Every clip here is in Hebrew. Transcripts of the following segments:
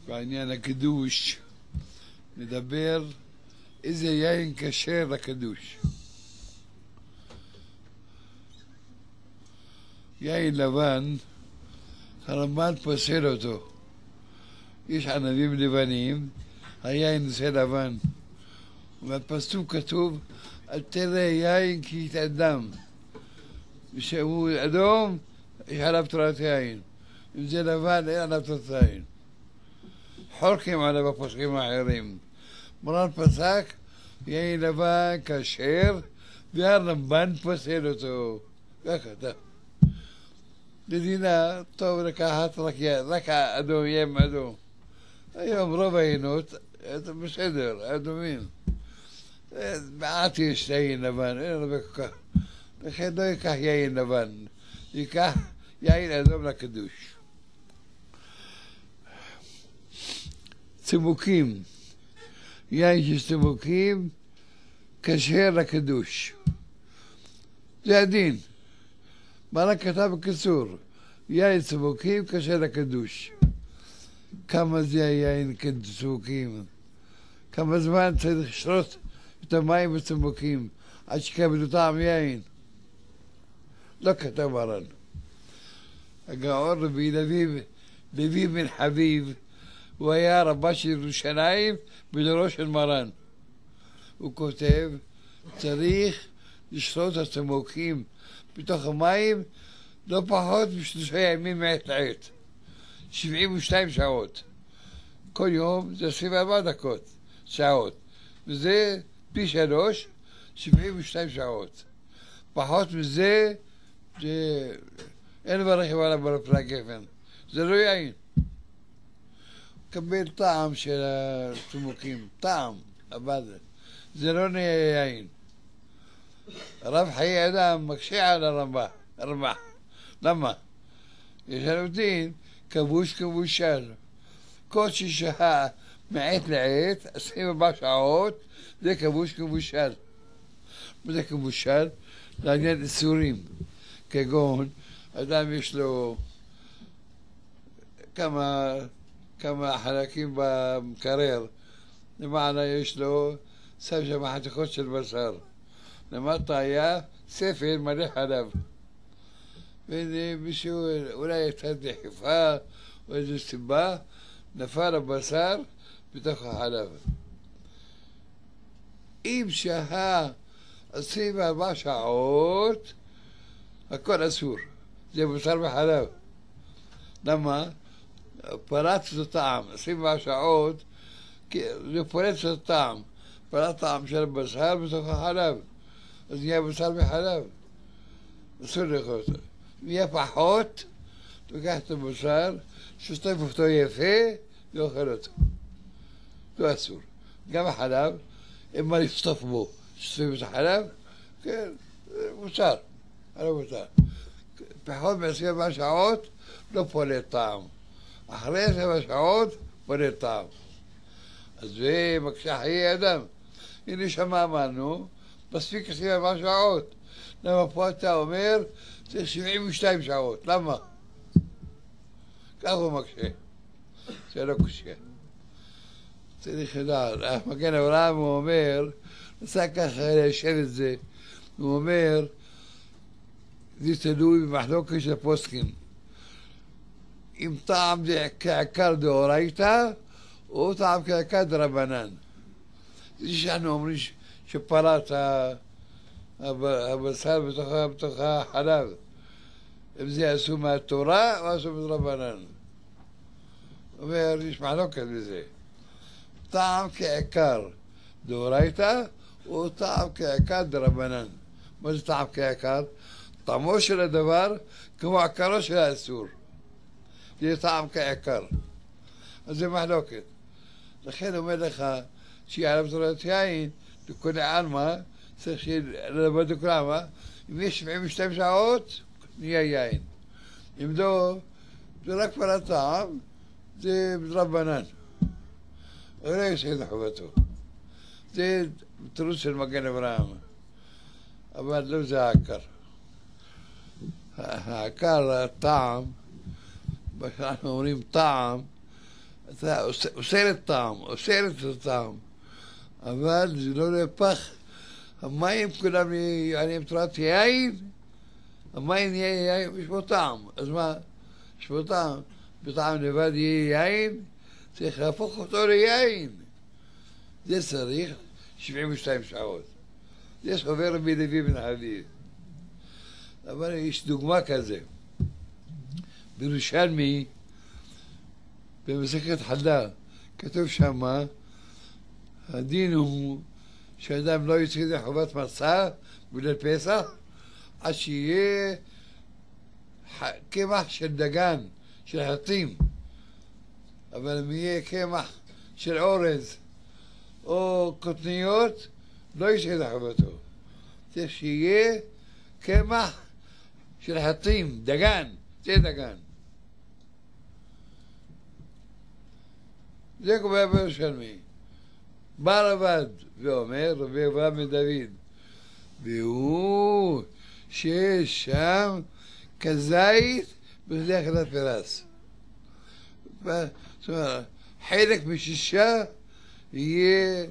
בעניין הקדוש, נדבר איזה יין כשר לקדוש. יין לבן, הרמב"ן פוסל אותו. יש ענבים לבנים, היין זה לבן. ובפסוק כתוב, אל תראה יין כי יתאדם. ושהוא אדום, יש עליו תורת יין. אם זה לבן, אין עליו תורת יין. חולקים עליו הפוסקים האחרים. מורן פסק, יין לבן כשר, והרמב"ן פוסל אותו. ככה, טוב. מדינה, טוב לקחת רק אדום, ים אדום. היום רוב היינות, בסדר, אדומים. מעט יש יין לבן, אין הרבה כל כך. לכן לא ייקח יין לבן, ייקח יין אדום לקדוש. צימוקים, יין של צימוקים, כשר לקדוש. זה הדין. מרן כתב בקיצור, יין צימוקים כשר לקדוש. כמה זה היין צימוקים? כמה זמן צריך לשרות את המים בצימוקים עד שיקבלו טעם יין? לא כתב מרן. הגאון רבי לוי בן חביב, הוא היה רבה של ירושלים בדורו של מרן. הוא כותב, צריך לשרות את הצימוקים בתוך המים לא פחות מ3 ימים מעת לעת. 72 שעות. כל יום זה 24 דקות, שעות. וזה פי 3, 72 שעות. פחות מזה, אין ברכב עליו ברפלה גפן. זה לא יין. קבל טעם של הצימוקים, טעם, אבל זה לא נהיה יין. רב חיי אדם מקשה על הרמב"ם. למה? יש לנו דין כבוש כבושל. כל ששהה מעת לעת, 24 שעות, זה כבוש כבושל. מה זה כבושל? זה עניין איסורים. כגון, אדם יש לו כמה חלקים במקרר. למעלה יש לו, שם שם חתיכות של בשר. למטה היה ספל מלא חלב. ומישהו אולי הייתה דחיפה או איזו סיבה, נפל הבשר בתוך החלב. אם שהה 24 שעות, הכל אסור. זה בשר וחלב. למה? פרץ את הטעם. 24 שעות, זה פורץ את הטעם. פרץ טעם של הבשר בתוך החלב. אז נהיה בשר וחלב. אסור לאכול אותו. נהיה פחות, לוקח את הבשר, שוסטף אותו יפה, ואוכל אותו. זה אסור. גם החלב, אין מה לשטוף בו. שוסטפים את החלב, כן, מוצר. חלב מוצר. פחות מ24 שעות, לא פולט טעם. אחרי 7 שעות, פולט טעם. אז זה מקשה חיי אדם. הנה שמה אמרנו, מספיק 24 שעות. למה פה אתה אומר, צריך 72 שעות. למה? כך הוא מקשה. זה לא קשה. צריך לדעת. מגן אברהם הוא אומר, נסע ככה ליישב את זה. הוא אומר, זה תלוי במחלוקת של הפוסקים. אם טעם זה כעיקר דאורייתא, או טעם כעיקר דרבנן. זה שאנחנו אומרים שפרט הבשר בתוך החלב. אם זה עשו מהתורה או עשו מדרבנן. אומר, יש מחלוקת בזה. טעם כעיקר דאורייתא, או טעם כעיקר דרבנן. מה זה טעם כעיקר? טעמו של הדבר כמו עקרו של האסור. זה טעם כעיקר. אז זה מחלוקת. לכן אומר לך שיהיה עליו תורת יין, לכולי עלמא, צריך ללמוד לכולי עלמא, אם יש 72 שעות, נהיה יין. אם לא, זה רק פרט טעם, זה מדרבנן. לא יסעיד חובתו. זה תירוץ של מגן אברהם. אבל לא זה העיקר. העיקר, הטעם, כשאנחנו אומרים טעם, אתה אוסר את טעם, אוסר את הטעם, אבל זה לא נהפך. המים כולם נהיים צורת יין, המים נהיה יין, יש בו טעם. אז מה? יש בו טעם. בטעם לבד יהיה יין, צריך להפוך אותו ליין. זה צריך 72 שעות. זה סובר רבי לוי בן חביב. אבל יש דוגמה כזה. בירושלמי, במסכת חדה, כתוב שמה, הדין הוא שאדם לא יוצא ידי חובת מצה בליל פסח, עד שיהיה קמח של דגן, של חטים. אבל אם יהיה קמח של אורז או קוטניות, לא יוצא ידי חובתו. צריך שיהיה קמח של חטים, דגן, זה דגן. זה קובע בירושלמי. בא רבד ואומר, רבי אברהם בן דוד, והוא שיש שם כזית בכדי אכילת פרס. זאת אומרת, חלק משישה יהיה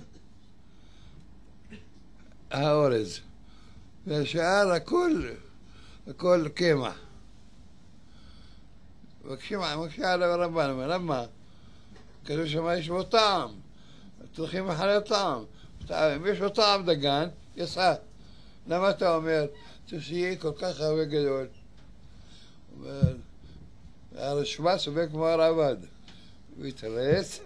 האורז, והשאר הכל קמח. מקשה עליו הרמב"ן, למה? כתוב שמה יש בו טעם, צריכים מחנה טעם. אם יש בו טעם דגן, יצא. למה אתה אומר? צריך שיהיה כל כך הרבה גדול. הרשב"א סובר כמו הרב"ד. הוא יתרץ,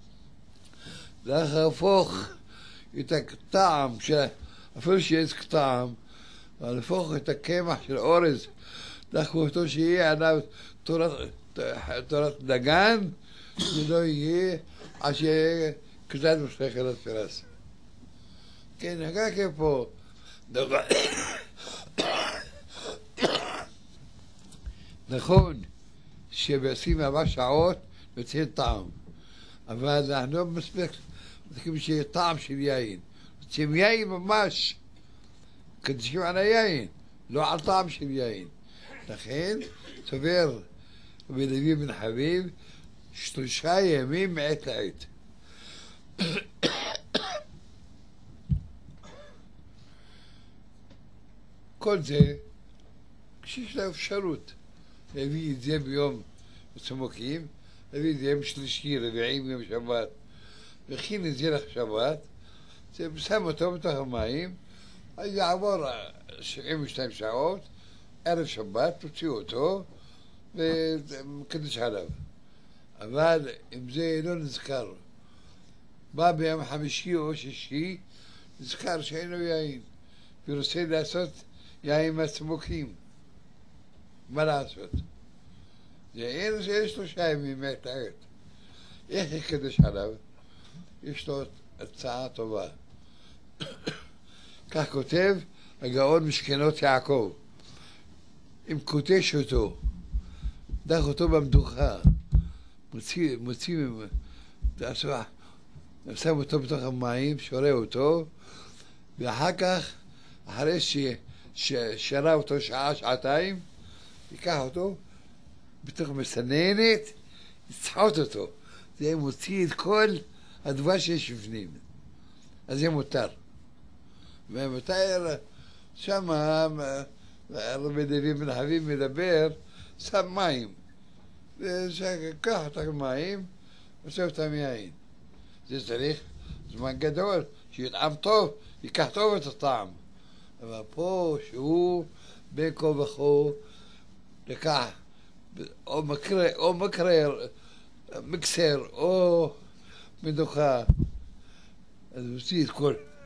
להפוך את הטעם, אפילו שיש טעם, אבל להפוך את הקמח של אורז, להפוך אותו שיהיה עליו תורת דגן, שלא יהיה עד שיהיה קצת בשכל פרס. כן, הגעתי פה. נכון שב-24 שעות יוצא טעם, אבל אנחנו לא מספיק צריכים שיהיה טעם של יין. רוצים יין ממש, קדשים על היין, לא על טעם של יין. לכן סובר רבי לוי בן חביב 3 ימים מעת לעת. כל זה כשיש לה אפשרות להביא את זה ביום צמוקים, להביא את זה יום שלישי, רביעי ביום שבת, להכין את זה לשבת, זה שם אותו בתוך המים, אז יעבור 72 שעות, ערב שבת, תוציאו אותו וקדש עליו. אבל אם זה לא נזכר, בא ביום חמישי או שישי, נזכר שאין לו יין, ורוצה לעשות יין מהצמוקים. מה לעשות? יש 3 ימים מעת לעת. איך יקדש עליו? יש לו הצעה טובה. כך כותב הגאון משכנות יעקב. אם קוטש אותו, דח אותו במדוכה, מוציא שם אותו בתוך המים, שורה אותו, ואחר כך, אחרי ששרה אותו שעה, שעתיים, ייקח אותו בתוך מסננת, יצחוט אותו. זה מוציא את כל הדבש שיש בפנים. אז זה מותר. ומותר, שם רבי לוי בן חביב מדבר, שם מים. וקח את המים, ועושה אותם יין. זה צריך זמן גדול, שיטעם טוב, ייקח טוב את הטעם. אבל פה שהוא בין כה וכה לקח או מקרר, מקסר או מדוכה, אז הוא הוציא את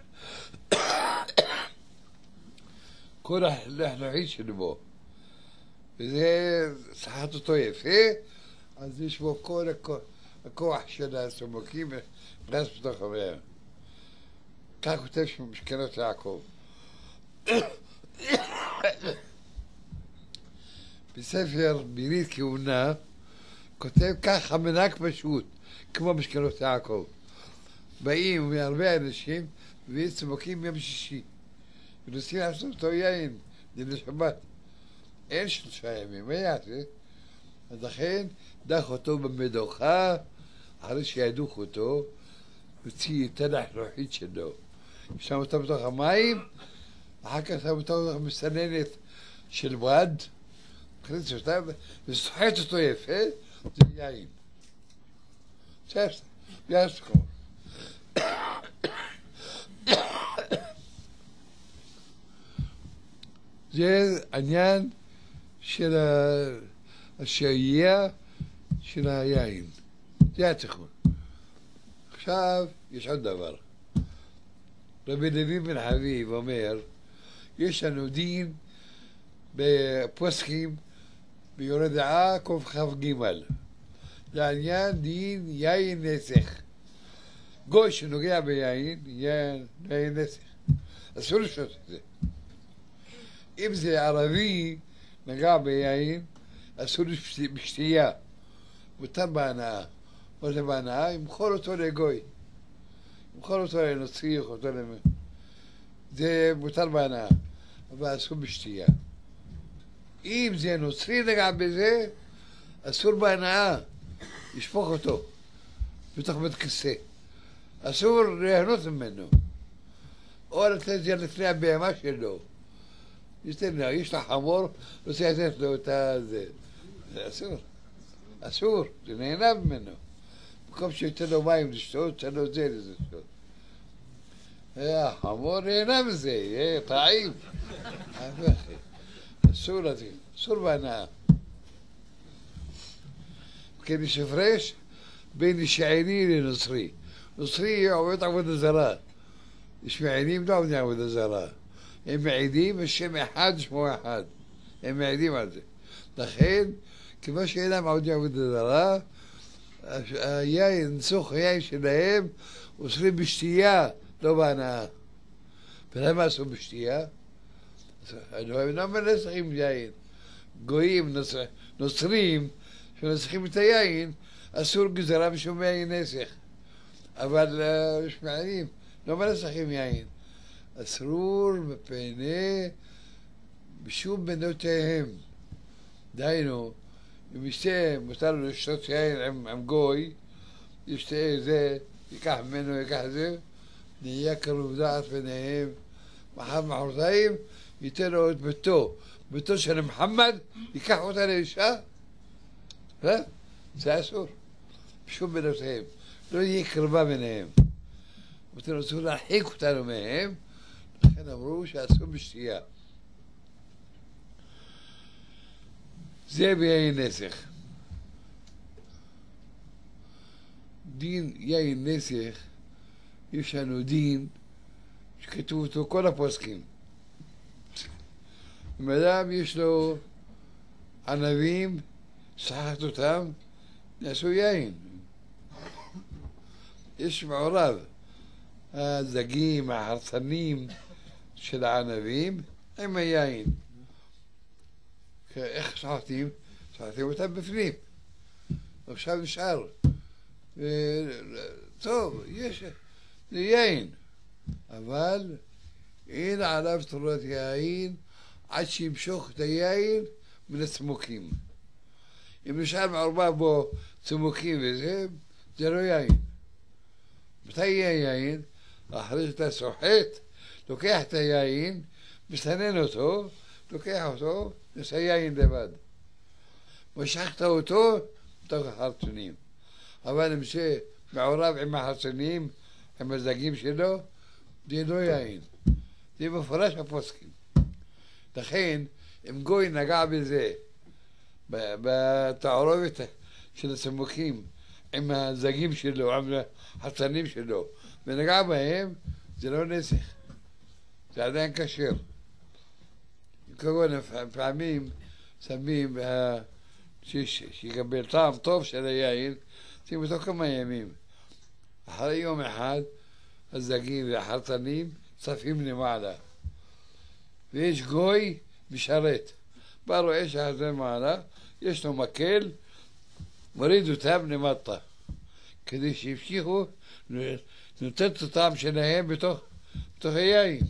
כל הלחלוחית שלו בו, וזה סחט אותו יפה, אז יש בו כל הכוח של הצמוקים נכנס בתוך המים. כך כותב משכנות יעקב. בספר ברית כהונה כותב כך המנהג פשוט, כמו משכנות יעקב. באים מהרבה אנשים וצמוקים יום שישי ורוצים לעשות אותו יין לשבת. אין 3 ימים, מה יעשה? אז לכן דח אותו במדוכה אחרי שידוך אותו, הוציא את תנח לוחית שלו. שם אותה בתוך המים, אחר כך שם אותה בתוך מסננת של בד, מכניס אותה וסוחט אותו יפה, זה יין. יש תחום. זה עניין של השהייה של היין. זה התיכון. עכשיו יש עוד דבר. רבי לוי בן חביב אומר, יש לנו דין בפוסקים ביורה דעה קכ"ג. לעניין דין יין נסך. גוי שנוגע ביין, יין נסך. אסור לשתות את זה. אם זה ערבי נגע ביין, אסור בשתייה. מותר בהנאה. מה זה בהנאה? ימכור אותו לגוי. ימכור אותו לנוצרי, אותו זה מותר בהנאה, אבל אסור בשתייה. אם זה נוצרי נגע בזה, אסור בהנאה. ישפוך אותו בתוך בית כיסא. אסור ליהנות ממנו. או לתת את זה לפני הבהמה שלו. יש לה חמור, רוצה לתת לו את זה. זה אסור. אסור, זה נהנה ממנו. במקום שייתן לו מים לשתות, תן לו את זה לשתות. החמור נהנה מזה, יהיה טעים. אסור לזה, אסור בהנאה. כן, יש הפרש בין שעיני לנוצרי. נוצרי עובד עבודה זרה. יש מעידים לא עובדים עבודה זרה. הם מעידים בשם אחד, שמו אחד. הם מעידים על זה. לכן, כמו שאינם עובדים עבודה זרה, היין, ניסוך היין שלהם, אוסרים בשתייה, לא בהנאה. ולמה אסור בשתייה? הם לא מנסחים יין. גויים, נוצרים, שמנסחים את היין, אסור גזרה משום יין נסך. אבל יש מעניינים, לא מנסחים יין. אסור מפני בשום בנותיהם. דהיינו, אם ישתה, מותר לו לשתות יין עם גוי, ישתה זה, ייקח ממנו, ייקח זה, נהיה קרוב דעת ביניהם. מחרתיים ייתן לו את ביתו, ביתו של מוחמד, ייקח אותה לאישה, זה אסור, בשום בנותיהם, לא יהיה קרבה ביניהם. אתם רצו להרחיק אותנו מהם, לכן אמרו שאסור בשתייה. זה ביין נסך. דין יין נסך, יש לנו דין שכתוב אותו כל הפוסקים. אם אדם יש לו ענבים, שחט אותם, נעשו יין. יש מעורב. הדגים, ההרסנים של הענבים, עם היין. איך שחטים? שחטים אותם בפנים. עכשיו נשאר. טוב, יש יין, אבל אין עליו תורת יין עד שימשוך את היין מן הצמוקים. אם נשאר מעורבב בו צמוקים וזה, זה לא יין. מתי יהיה יין? אחרי שאתה סוחט, לוקח את היין, מסנן אותו, לוקח אותו, נעשה יין לבד. משכת אותו, בתוך החרצונים. אבל אם זה מעורב עם החרצונים, עם הדגים שלו, זה לא יין. זה מפורש הפוסקים. לכן, אם גוי נגע בזה, בתערובת של הצמוקים, עם הדגים שלו, עם החרצנים שלו, ונגע בהם, זה לא נסך. זה עדיין כשר. כגון פעמים שמים שיקבל טעם טוב של היין, שים אותו כמה ימים. אחרי יום אחד, הדגים והחרצנים צפים למעלה. ויש גוי משרת. בא רואה שהחרצן מעלה, יש לו מקל, מוריד אותם למטה. כדי שימשיכו, נותן את הטעם שלהם בתוך היין.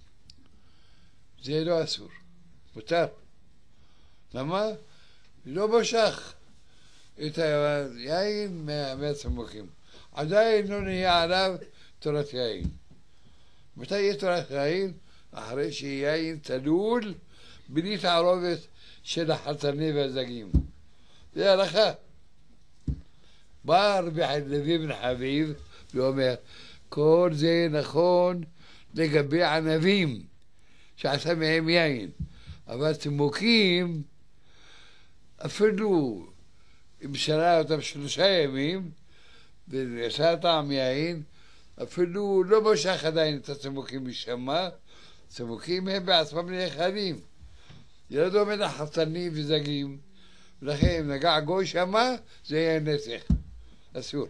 זה לא אסור. מותר. למה? לא משך. את היין מהצימוקים. עדיין לא נהיה עליו תורת יין. מתי יהיה תורת יין? אחרי שיהיה יין תלול בלי תערובת של החתני והזגים. זה הלכה. בא רבי לוי בן חביב ואומר, כל זה נכון לגבי ענבים שעשה מהם יין, אבל צימוקים אפילו אם שרה אותם 3 ימים ועשה טעם יין, אפילו לא משך עדיין את הצימוקים משמה. צימוקים הם בעצמם נאכלים, זה לא דומה לחתנים וזגים, ולכן אם נגע גוי שמה זה יהיה נסך, אסור.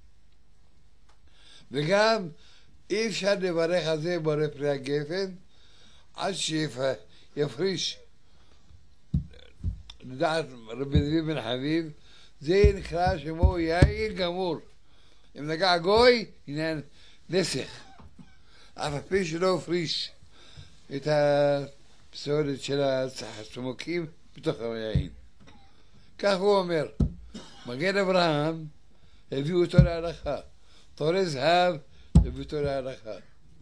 וגם אי אפשר לברך על זה בורא פרי הגפן עד שיפריש. לדעת רבי לוי בן חביב, זה נקרא שמו יין גמור. אם נגע גוי, הנה נסך, אף על פי שלא הפריש את הפסולת של הצימוקים בתוך היין. כך הוא אומר. מגן אברהם הביאו אותו להלכה, תורי זהב הביאו אותו להלכה.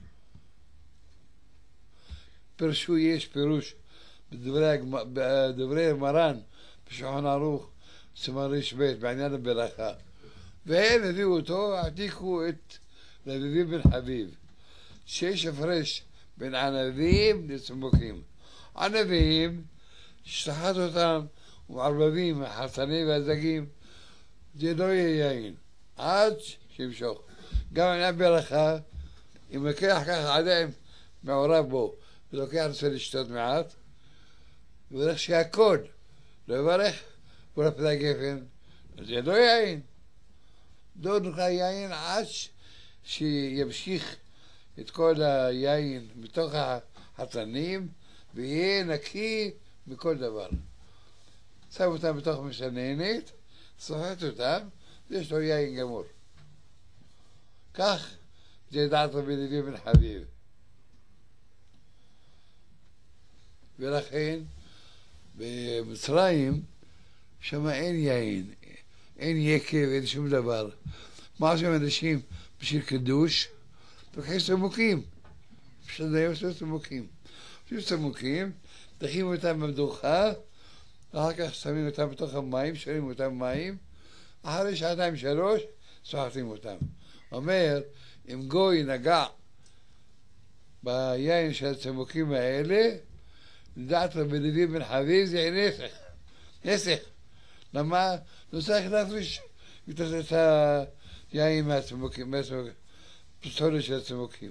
פרשו, יש פירוש בדברי מרן בשולחן ערוך סימן ר"ב בעניין הברכה, והם הביאו אותו, העתיקו את רבי בן חביב, שיש הפרש בין ענבים לצימוקים. ענבים, ששחט אותם ומערבבים החתנים והזגים, זה לא יהיה יין עד שימשוך. גם עניין ברכה, אם לקח ככה עדיין מעורב בו ולוקח רוצה לשתות מעט, וברך שהכל לא יברך כל הפרי הגפן, זה לא יין. לא נקרא יין עד שימשיך את כל היין מתוך החתנים ויהיה נקי מכל דבר. שם אותם בתוך משננת, סוחט אותם, יש לו יין גמור. כך זה דעת רבי לוי בן חביב. ולכן במצרים שם אין יין, אין יקב, אין שום דבר. מה עושים אנשים בשביל קידוש? לוקחים צימוקים, משתדלים לעשות צימוקים. עושים צימוקים, דחים אותם במדוכה, אחר כך שמים אותם בתוך המים, שרים אותם מים, אחרי 2-3 סוחטים אותם. אומר, אם גוי נגע ביין של הצימוקים האלה, לדעת רבי לוי בן חביב זה נסך. נסך. למה? לא צריך להפריש את היין מהצימוקים, מהפסולת של הצימוקים.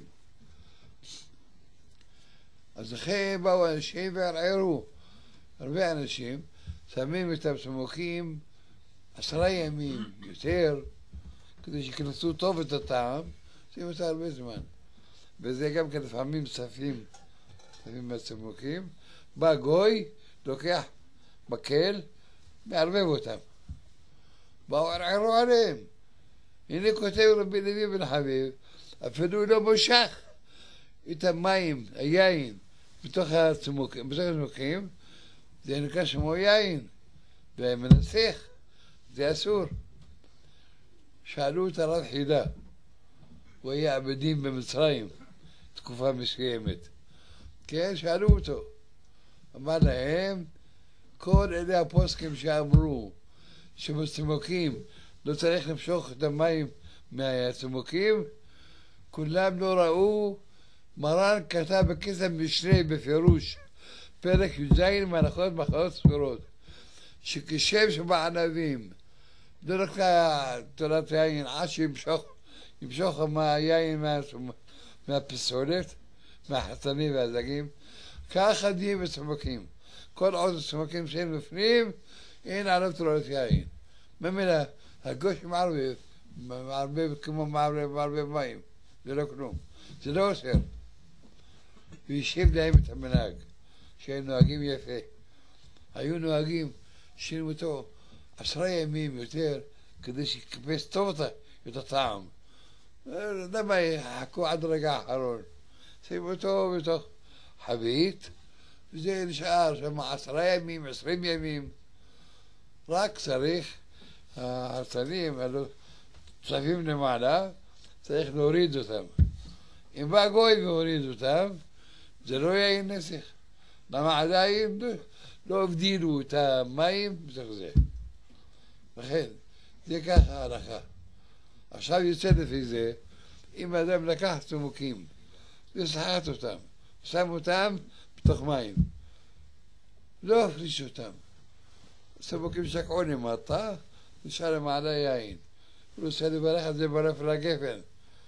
אז לכן באו אנשים וערערו. הרבה אנשים שמים את הצימוקים 10 ימים יותר, כדי שיכנסו טוב את הטעם, שמים אותה הרבה זמן. וזה גם כן לפעמים ספים מהצימוקים. בא גוי, לוקח מקל, מערבב אותם. באו ערערו עליהם. הנה כותב רבי לוי בן חביב, אפילו לא מושך את המים, היין, בתוך הצימוקים, זה נקרא שמו יין, ומנסח, זה אסור. שאלו את הרב חידה, הוא היה עבדים במצרים, תקופה מסוימת. כן, שאלו אותו. אמר להם, כל אלה הפוסקים שאמרו שבצימוקים לא צריך למשוך את המים מהצימוקים, כולם לא ראו. מרן כתב בכתב משנה בפירוש, פרק י"ז מהלכות מחלות ספירות, שכשם שבענבים לא רק תורת היין עד שימשוך היין מהפסולת, מהחתנים והזגים, ככה דין בצימוקים. כל עוד הצימוקים שאין בפנים, אין עליו תורת יין. ממילא, הגוש מערבב כמו מערבב מים, זה לא כלום, זה לא אוסר. והשיב להם את המנהג, שהם נוהגים יפה. היו נוהגים שילמו אותו 10 ימים יותר, כדי שיקפש טוב את הטעם. למה יחכו עד רגע האחרון? שימו אותו בתוך חבית, וזה נשאר שם 10 ימים, 20 ימים. רק צריך ההרסנים, צפים למעלה, צריך להוריד אותם. אם בא גוי והוריד אותם, זה לא יין נסך. למה עדיין לא הבדילו את המים בתוך זה. לכן, זה ככה ההלכה. עכשיו יוצא לפי זה, אם האדם לקח תמוקים וסחט אותם, שם אותם בתוך מים, לא הפריש אותם. תמוקים שקעו למטה, נשאר למעלה יין. הוא רוצה לברך על זה ברפל הגפן.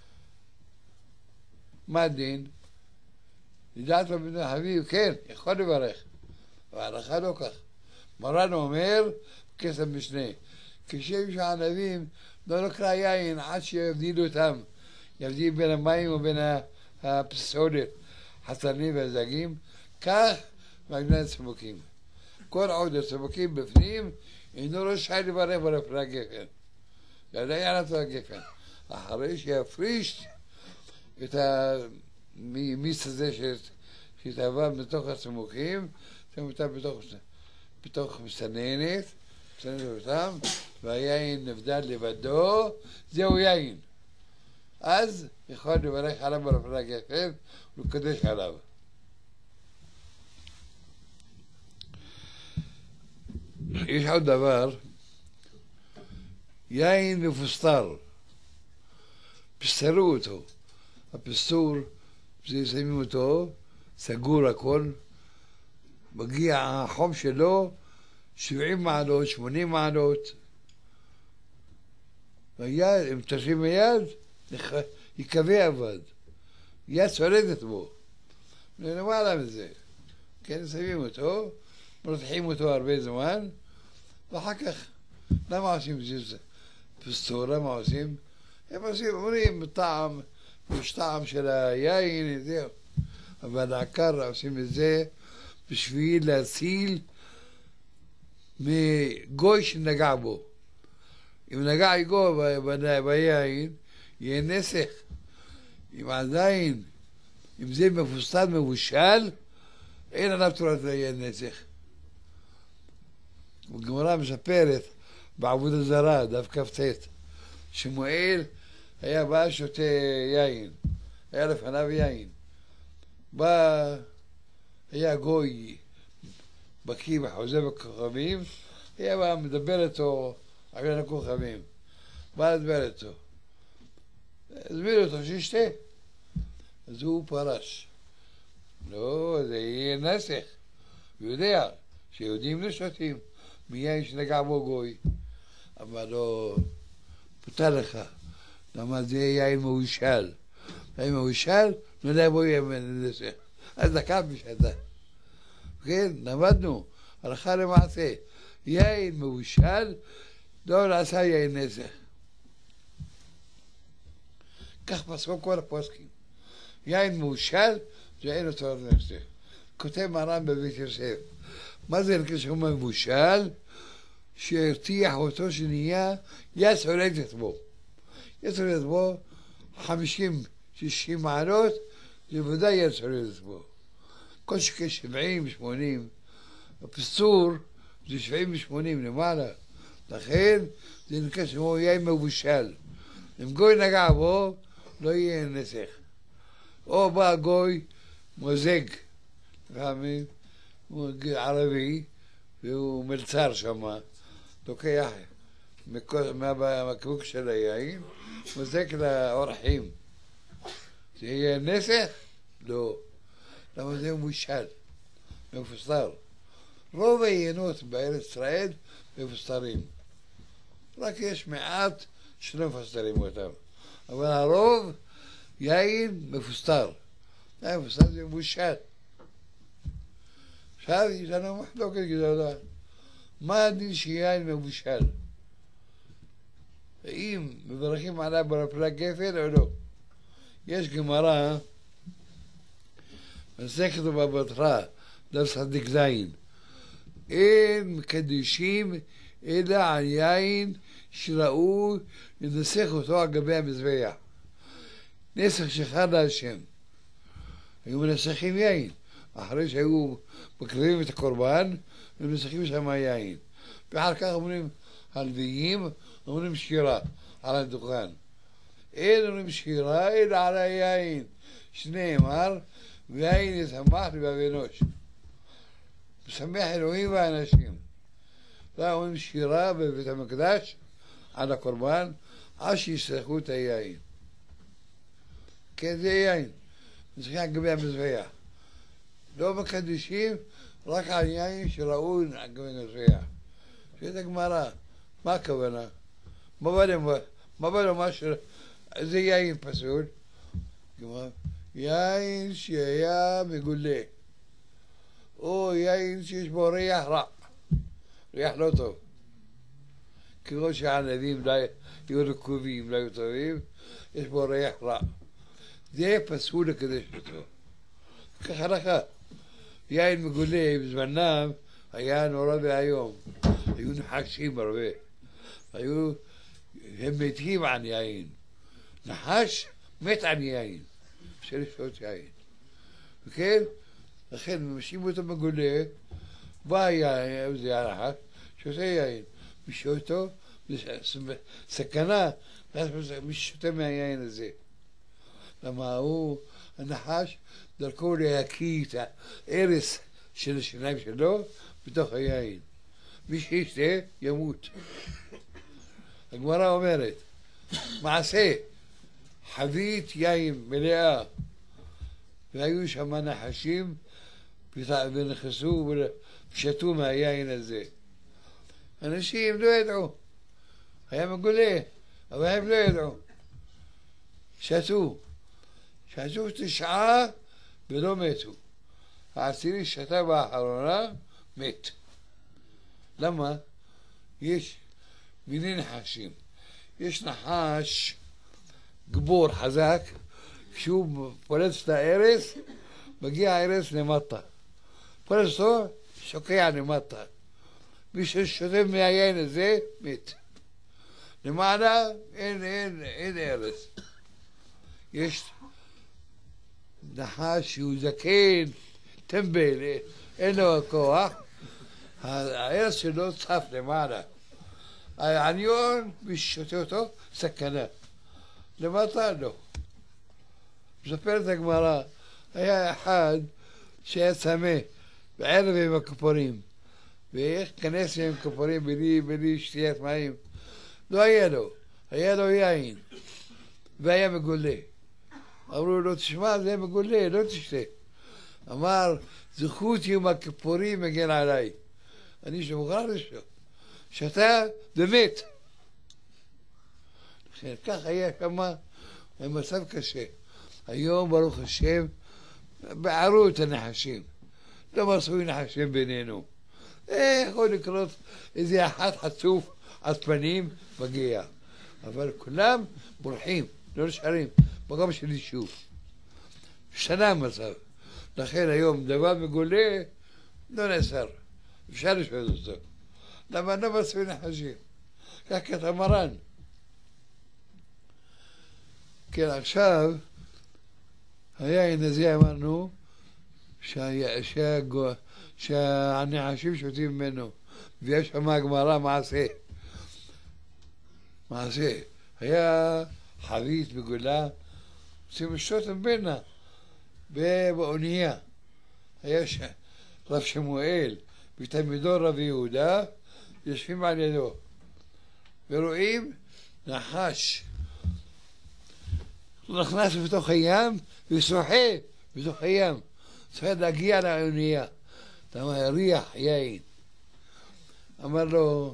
מה הדין? לדעת רבי בן חביב, כן, יכול לברך. וההלכה לא כך. מרן אומר, כסף משנה, כשם שהענבים לא נקרא יין עד שיבדילו אותם, יבדיל בין המים ובין הפסולת, חצרנים והזגים, כך מעגנן צמוקים. כל עוד הצמוקים בפנים, אינו רשאי לברך ברפל הגפן. זה עדיין על הגפן. אחרי שיפריש את המיץ הזה שהתהווה בתוך הצמוקים, שם אותם בתוך מסננת, מסננת אותם, והיין נבדל לבדו, זהו יין. אז יכול לברך עליו ברפל הגפן ולקדש עליו. יש עוד דבר, יין מפוסטר, פסטרו אותו. הפסטור, שמים אותו, סגור הכל, מגיע החום שלו 70 מעלות, 80 מעלות. והיד, אם תשים היד, יקווה עבד. יד שולטת בו. למעלה מזה. כן, שמים אותו, מרתחים אותו הרבה זמן, ואחר כך, למה עושים זה? פסטור, למה עושים? הם עושים, אומרים, בטעם, יש טעם של היין, זהו. אבל העיקר עושים את זה בשביל להציל מגוי שנגע בו. אם נגע גוי ביין, יהיה נסך. אם עדיין, אם זה מפוסטר מבושל, אין עליו תורת יהיה נסך. הגמרא מספרת בעבודה זרה, דף כ"ט, שמואל היה בא שותה יין, היה לפניו יין. בא, היה גוי בקיא בחוזה בכוכבים, היה בא מדבר איתו על הכוכבים. בא לדבר איתו. הסביר אותו שישתה. אז הוא פרש. לא, זה יהיה נסך. הוא יודע שיהודים לא שותים מיין שנגע בו גוי. אבל לא, פותר לך. למה זה יין מאושל. יין מאושל, לא יודע בו יהיה נסך. אז דקה בשעתה. כן, למדנו, הלכה למעשה. יין מאושל, לא נעשה יין נסך. כך פסקו כל הפוסקים. יין מאושל, זה אין אותו נסך. כותב מרן בבית יוסף. מה זה כשהוא מבושל? שהרתיח אותו שנהיה יד שולטת בו. יד שולטת בו 50-60 מעלות, זה ודאי יד שולטת בו. כל שכי 70-80, הפסטור זה 70-80 למעלה. לכן זה נקרא שמו יין מבושל. אם גוי נגע בו, לא יהיה נסך. או בא גוי מוזג, לפעמים, ערבי, והוא מלצר שם, לוקח מהמקבוק של היין, מוזג לאורחים. זה יהיה נסך? לא. למה זה מבושל, מפוסטר. רוב היינות בארץ ישראל מפוסטרים. רק יש מעט שלא מפוסטרים אותם. אבל הרוב יין מפוסטר. יין מפוסטר זה מבושל. עכשיו יש לנו מחלוקת גדולה. מה הדין שיין מבושל? האם מברכים עליו ברפל הגפן או לא? יש גמרא, מסכת בבא בתרא, דף צדיק זין. אין מקדישים אלא על יין שראו לנסח אותו על גבי המזבח. נסח שחר להשם. היו מנסחים יין. אחרי שהיו מקריבים את הקורבן, הם מנסחים שם יין. ואחר כך אומרים, הלוויים אומרים שירה על הדוכן. אין אומרים שירה אלא על היין, שנאמר, ויין ישמח לבב אנוש. משמח אלוהים והאנשים. לא אומרים שירה בבית המקדש על הקורבן, עד שישרחו את היין. כן, זה יין. משחק גבי המזבח. לא מקדישים רק על יין שראוי על גבי המזבח. שאת הגמרא, מה הכוונה? מה בא לומר זה יין פסול? יין שהיה מגולה, או יין שיש בו ריח רע, ריח לא טוב. ככל שהענבים היו רקובים, לא היו טובים, יש בו ריח רע. זה פסול לקדש אותו. ככה לך, יין מגולה בזמנם היה נורא והיום. היו נחשים הרבה. הם מתים על יין. נחש מת על יין. אפשר לשתות יין. וכן, לכן משים אותו מגולה, בא היין, זה הנחש, שותה יין. מי שאותו, סכנה, מי ששותה מהיין הזה. למה הוא, הנחש, דרכו להקיא את הארס של השיניים שלו בתוך היין. מי שישתה ימות. הגמרא אומרת, מעשה, חבית יין מלאה, והיו שם נחשים ונכנסו ושתו מהיין הזה. אנשים לא ידעו, היה מגולה, אבל הם לא ידעו. שתו 9 ולא מתו. העשירי שתה באחרונה, מת. למה? יש מיני נחשים. יש נחש גבור חזק, כשהוא פולץ את הארס, מגיע הארס למטה. פולץ אותו, שוקע למטה. מי ששותה מהיין הזה, מת. למעלה אין ארס. יש נחש שהוא זקן, טמבל, אין לו כוח, הארס שלו צף למעלה. העניון, מי ששותה אותו, סכנה. למטה לא. מספרת הגמרא, היה אחד שהיה צמא בערב עם הכפורים, ואיך כנס עם כפורים בלי שתיית מים? לא היה לו, היה לו יין, והיה מגולה. אמרו לו, תשמע, זה מגולה, לא תשתה. אמר, זכות יום הכפורים מגן עליי. אני שמוכר לשתות. שתה ומת. כך היה שמה, במצב קשה. היום, ברוך השם, בערו את הנחשים. לא מצאו נחשים בינינו. יכול לקרות איזה אחד חצוף על פנים מגיע. אבל כולם בורחים, לא נשארים, מקום של יישוב. שנה המצב. לכן היום דבר מגולה לא נאסר. אפשר לשאול אותו. למה לא מצאו נחשים? כך כתב מרן. כן, עכשיו, היין הזה אמרנו שהנחשים שותים ממנו, ויש שם הגמרא מעשה. היה חבית מגולה, רוצים לשתות ממנה באונייה. היה רב שמואל ותלמידו רב יהודה יושבים על ידו, ורואים נחש נכנס בתוך הים ושוחה בתוך הים, צריך להגיע לאונייה. אתה אומר, ריח יין. אמר לו,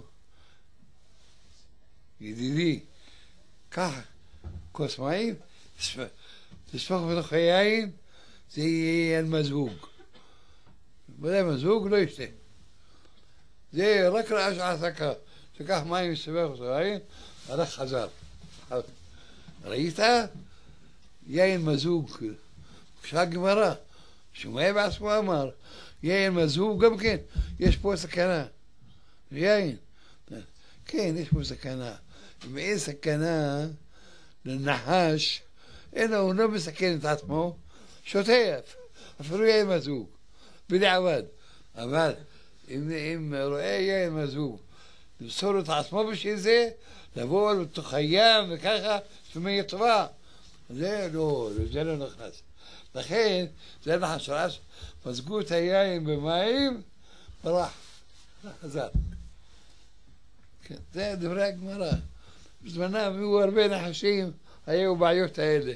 ידידי, קח כוס מים, תשפוך בתוך היין, זה יהיה מזוג. בלי מזוג לא ישתה. זה רק רעש העסקה, שכח מים יספך אותו היין, הלך חזר. ראית? יין מזוג. כשהגמרא, שומע בעצמו אמר, יין מזוג גם כן, יש פה סכנה. יין. כן, יש פה סכנה. אם אין סכנה לנחש, הוא לא מסכן את עצמו, שותה, אפילו יין מזוג, בדיעבד. אבל אם רואה יין מזוג, למסור את עצמו בשביל זה, לבוא לתוך הים וככה, שמי טובה. זה לא, זה לא נכנס. לכן, זה נחש, מזגו את היין במים, ברח, חזר. כן, זה דברי הגמרא. בזמנם היו הרבה נחשים, היו בעיות האלה.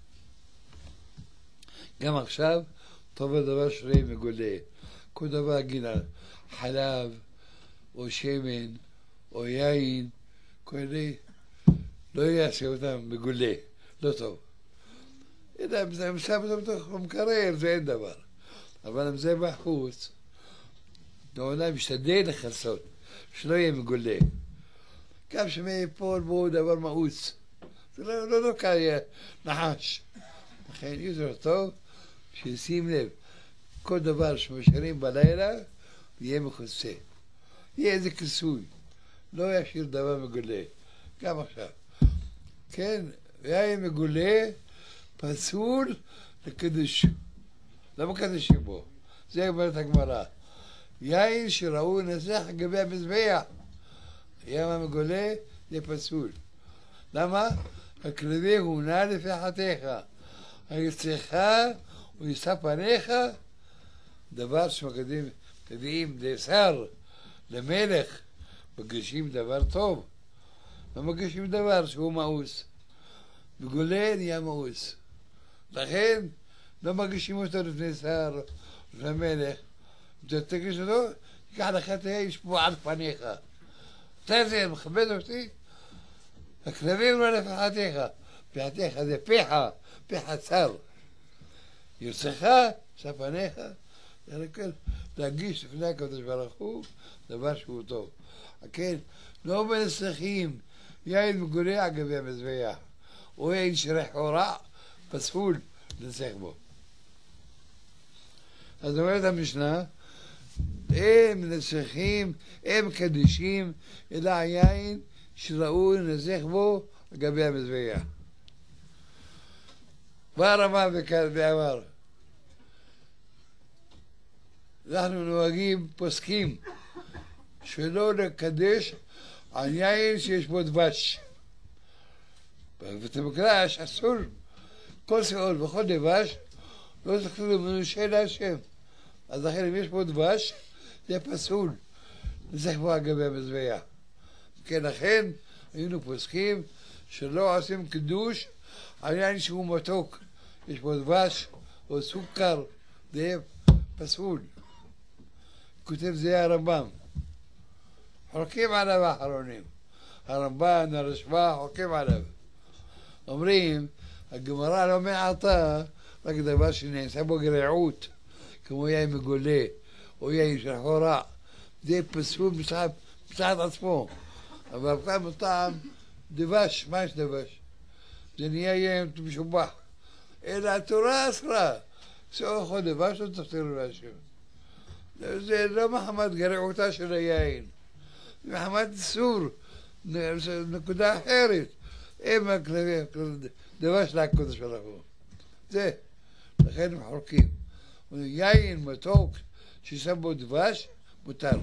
גם עכשיו, טוב הדבר שלהם מגולה. כל דבר גינה, חלב, או שמן, או יין, כל אלה, לא יעשה אותם מגולה, לא טוב. אם זה שם אותם בתוך המקרר, זה אין דבר. אבל אם זה בחוץ, העולם משתדל לכסות, שלא יהיה מגולה. גם שמי יפול בו דבר מאוץ. זה לא קל נחש. לכן יותר טוב שישים לב, כל דבר שמשאירים בלילה יהיה מכוסה. יהיה איזה כיסוי. לא ישאיר דבר מגולה. גם עכשיו. כן, יין מגולה פסול לקדוש. למה קדושים בו? זה אומרת הגמרא. יין שראוי לנסח על גבי המזבח. יין המגולה זה פסול. למה? הכלבי הונה לפי חתיך. היצרך ויישא פניך, דבר שמביאים לשר, למלך, מגישים דבר טוב. לא מגישים דבר שהוא מאוס. מגולה נהיה מאוס. לכן לא מגישים אותו לפני שר, לפני מלך. אם תגיש אותו, ייקח לך תהיה ישפוע על פניך. אתה זה מכבד אותי? הכלבים לא לפחתיך. פחתיך זה פיחה, פיחה צר. ירצך, שפניך, זה כל להגיש לפני הקדוש ברוך הוא דבר שהוא טוב. כן, לא מנסחים יין מגולה על גבי המזבח, או יין שריחו רע, פסול לנסח בו. אז אומרת המשנה, הם מנסחים, הם קדישים, אלא היין שראוי לנסח בו על גבי המזבח. בא רמה ואמר, אנחנו נוהגים, פוסקים, שלא לקדש על יין שיש בו דבש. בבית המקדש אסור, כל שאול וכל דבש, לא תאכלו ממנו שאלה השם. אז לכן אם יש בו דבש, זה פסול, לנסח בו על גבי המזבח. כן, לכן היינו פוסקים שלא עושים קידוש על יין שהוא מתוק. יש בו דבש או סוכר, זה פסול. כותב זה הרמב"ם. חולקים עליו האחרונים. הרמב"ן, הרשב"א, חולקים עליו. אומרים, הגמרא לא מעטה, רק דבר שנעשה בו גריעות, כמו יין מגולה, או יין שחור רע. זה פסול מצד עצמו. אבל פעם טעם דבש, מה יש דבש? זה נהיה יין משובח. אלא התורה אסרה. שאוכל דבש לא תפתיר להשם. זה לא מחמת גריעותה של היין. זה מחמת איסור. נקודה אחרת. אם דבש לקודש ברוך הוא. זה. לכן הם חולקים. יין מתוק ששם בו דבש, מותר.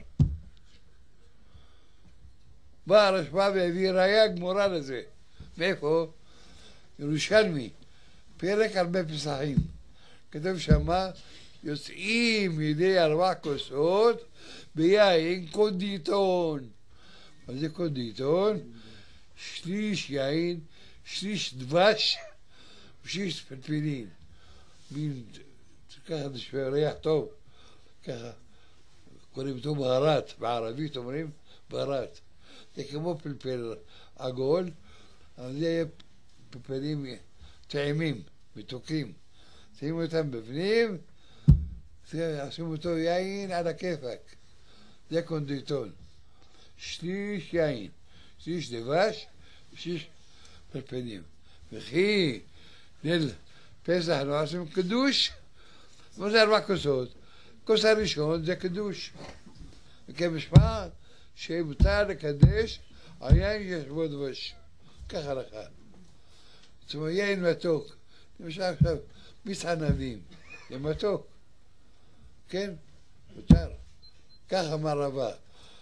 בא הרשב"א והביא ראיה גמורה לזה. מאיפה? ירושלמי. פרק הרבה פסחים. כתוב שמה, יוצאים ידי 4 כוסות ביין קונדיטון. מה זה קונדיטון? שליש יין, שליש דבש ושליש פלפלין. מין, ככה זה ריח טוב. ככה. קוראים אותו בהרת, בערבית אומרים בהרת. זה כמו פלפל עגול, אבל זה יהיה פלפלים טעימים, מתוקים. שימו אותם בפנים, עושים אותו יין על הכיפק. זה קונדיטון. שליש יין, שליש דבש, שליש פלפלים. וכי ליל פסח לא עושים קדוש, וזה 4 כוסות. כוס הראשון זה קדוש. וכמשמע שמותר לקדש על יין שיש בו דבש. ככה לך. זאת אומרת, יין מתוק. למשל עכשיו, מיץ ענבים, זה מתוק. כן? מותר. ככה אמר רבא.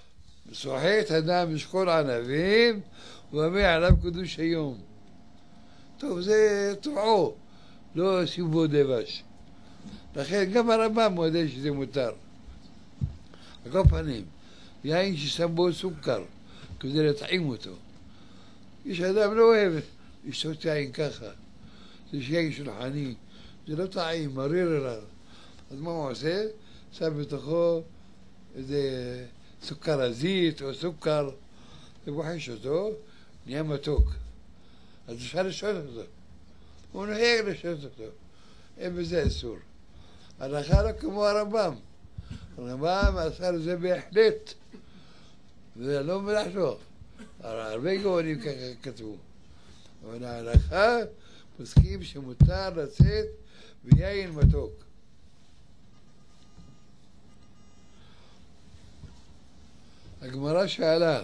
סוחט אדם משקול ענבים ומביא עליו קידוש היום. טוב, זה טבעו, לא סיבו דבש. לכן גם הרמב"ם מודה שזה מותר. על כל פנים, יין ששם בו סוכר כדי להטעים אותו. יש אדם לא אוהב לשתות יין ככה. זה יין שולחני, זה לא טעים, מריר אליו. אז מה הוא עושה? שם בתוכו איזה סוכר עזית או סוכר, ובוחש אותו, נהיה מתוק. אז אפשר לשתות אותו. הוא נוהג לשתות אותו. אין בזה אסור. הלכה לא כמו הרמב"ם. הרמב"ם עשה לזה בהחלט. וזה לא מלאכתו. הרבה גאונים ככה כתבו. אבל ההלכה פוסקים שמותר לצאת ביין מתוק. הגמרא שאלה,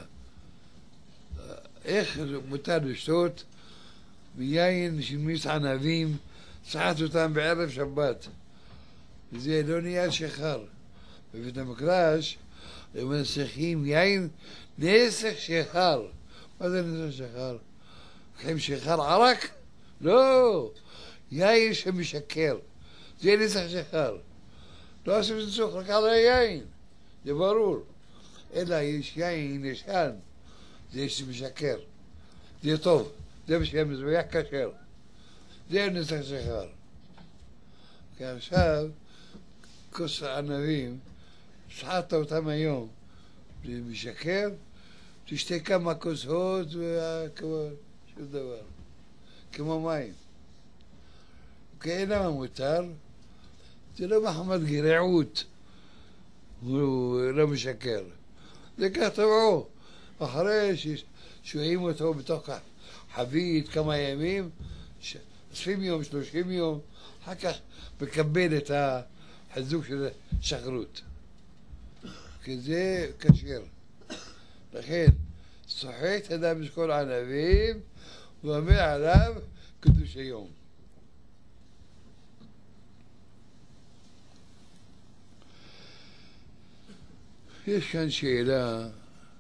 איך מותר לשתות ביין של מיץ ענבים, שחט אותם בערב שבת? וזה לא נהיה שחר. בבית המקדש הם מנסחים יין נסך שחר. מה זה נסך שחר? לוקחים שחר ערק? לא! יין שמשקר. זה נסך שחר. לא עושים ניסוך רק על היין. זה ברור. אלא יש יין ישן, זה שמשקר. זה טוב. זה בשביל מזבח כשר. זה נסך שחר. כי עכשיו, כוס ענבים, שחטת אותם היום, זה משקר, תשתה כמה כוסות שום דבר, כמו מים. כי למה מותר? זה לא מחמת גרעות, הוא לא משקר. זה כך טבעו. אחרי ששוהים אותו בתוך חבית כמה ימים, 20 יום, 30 יום, אחר כך מקבל את החיזוק של שחרות. כי זה כשר. לכן, סוחט אדם משקול ענבים ואומר עליו קידוש היום. יש כאן שאלה,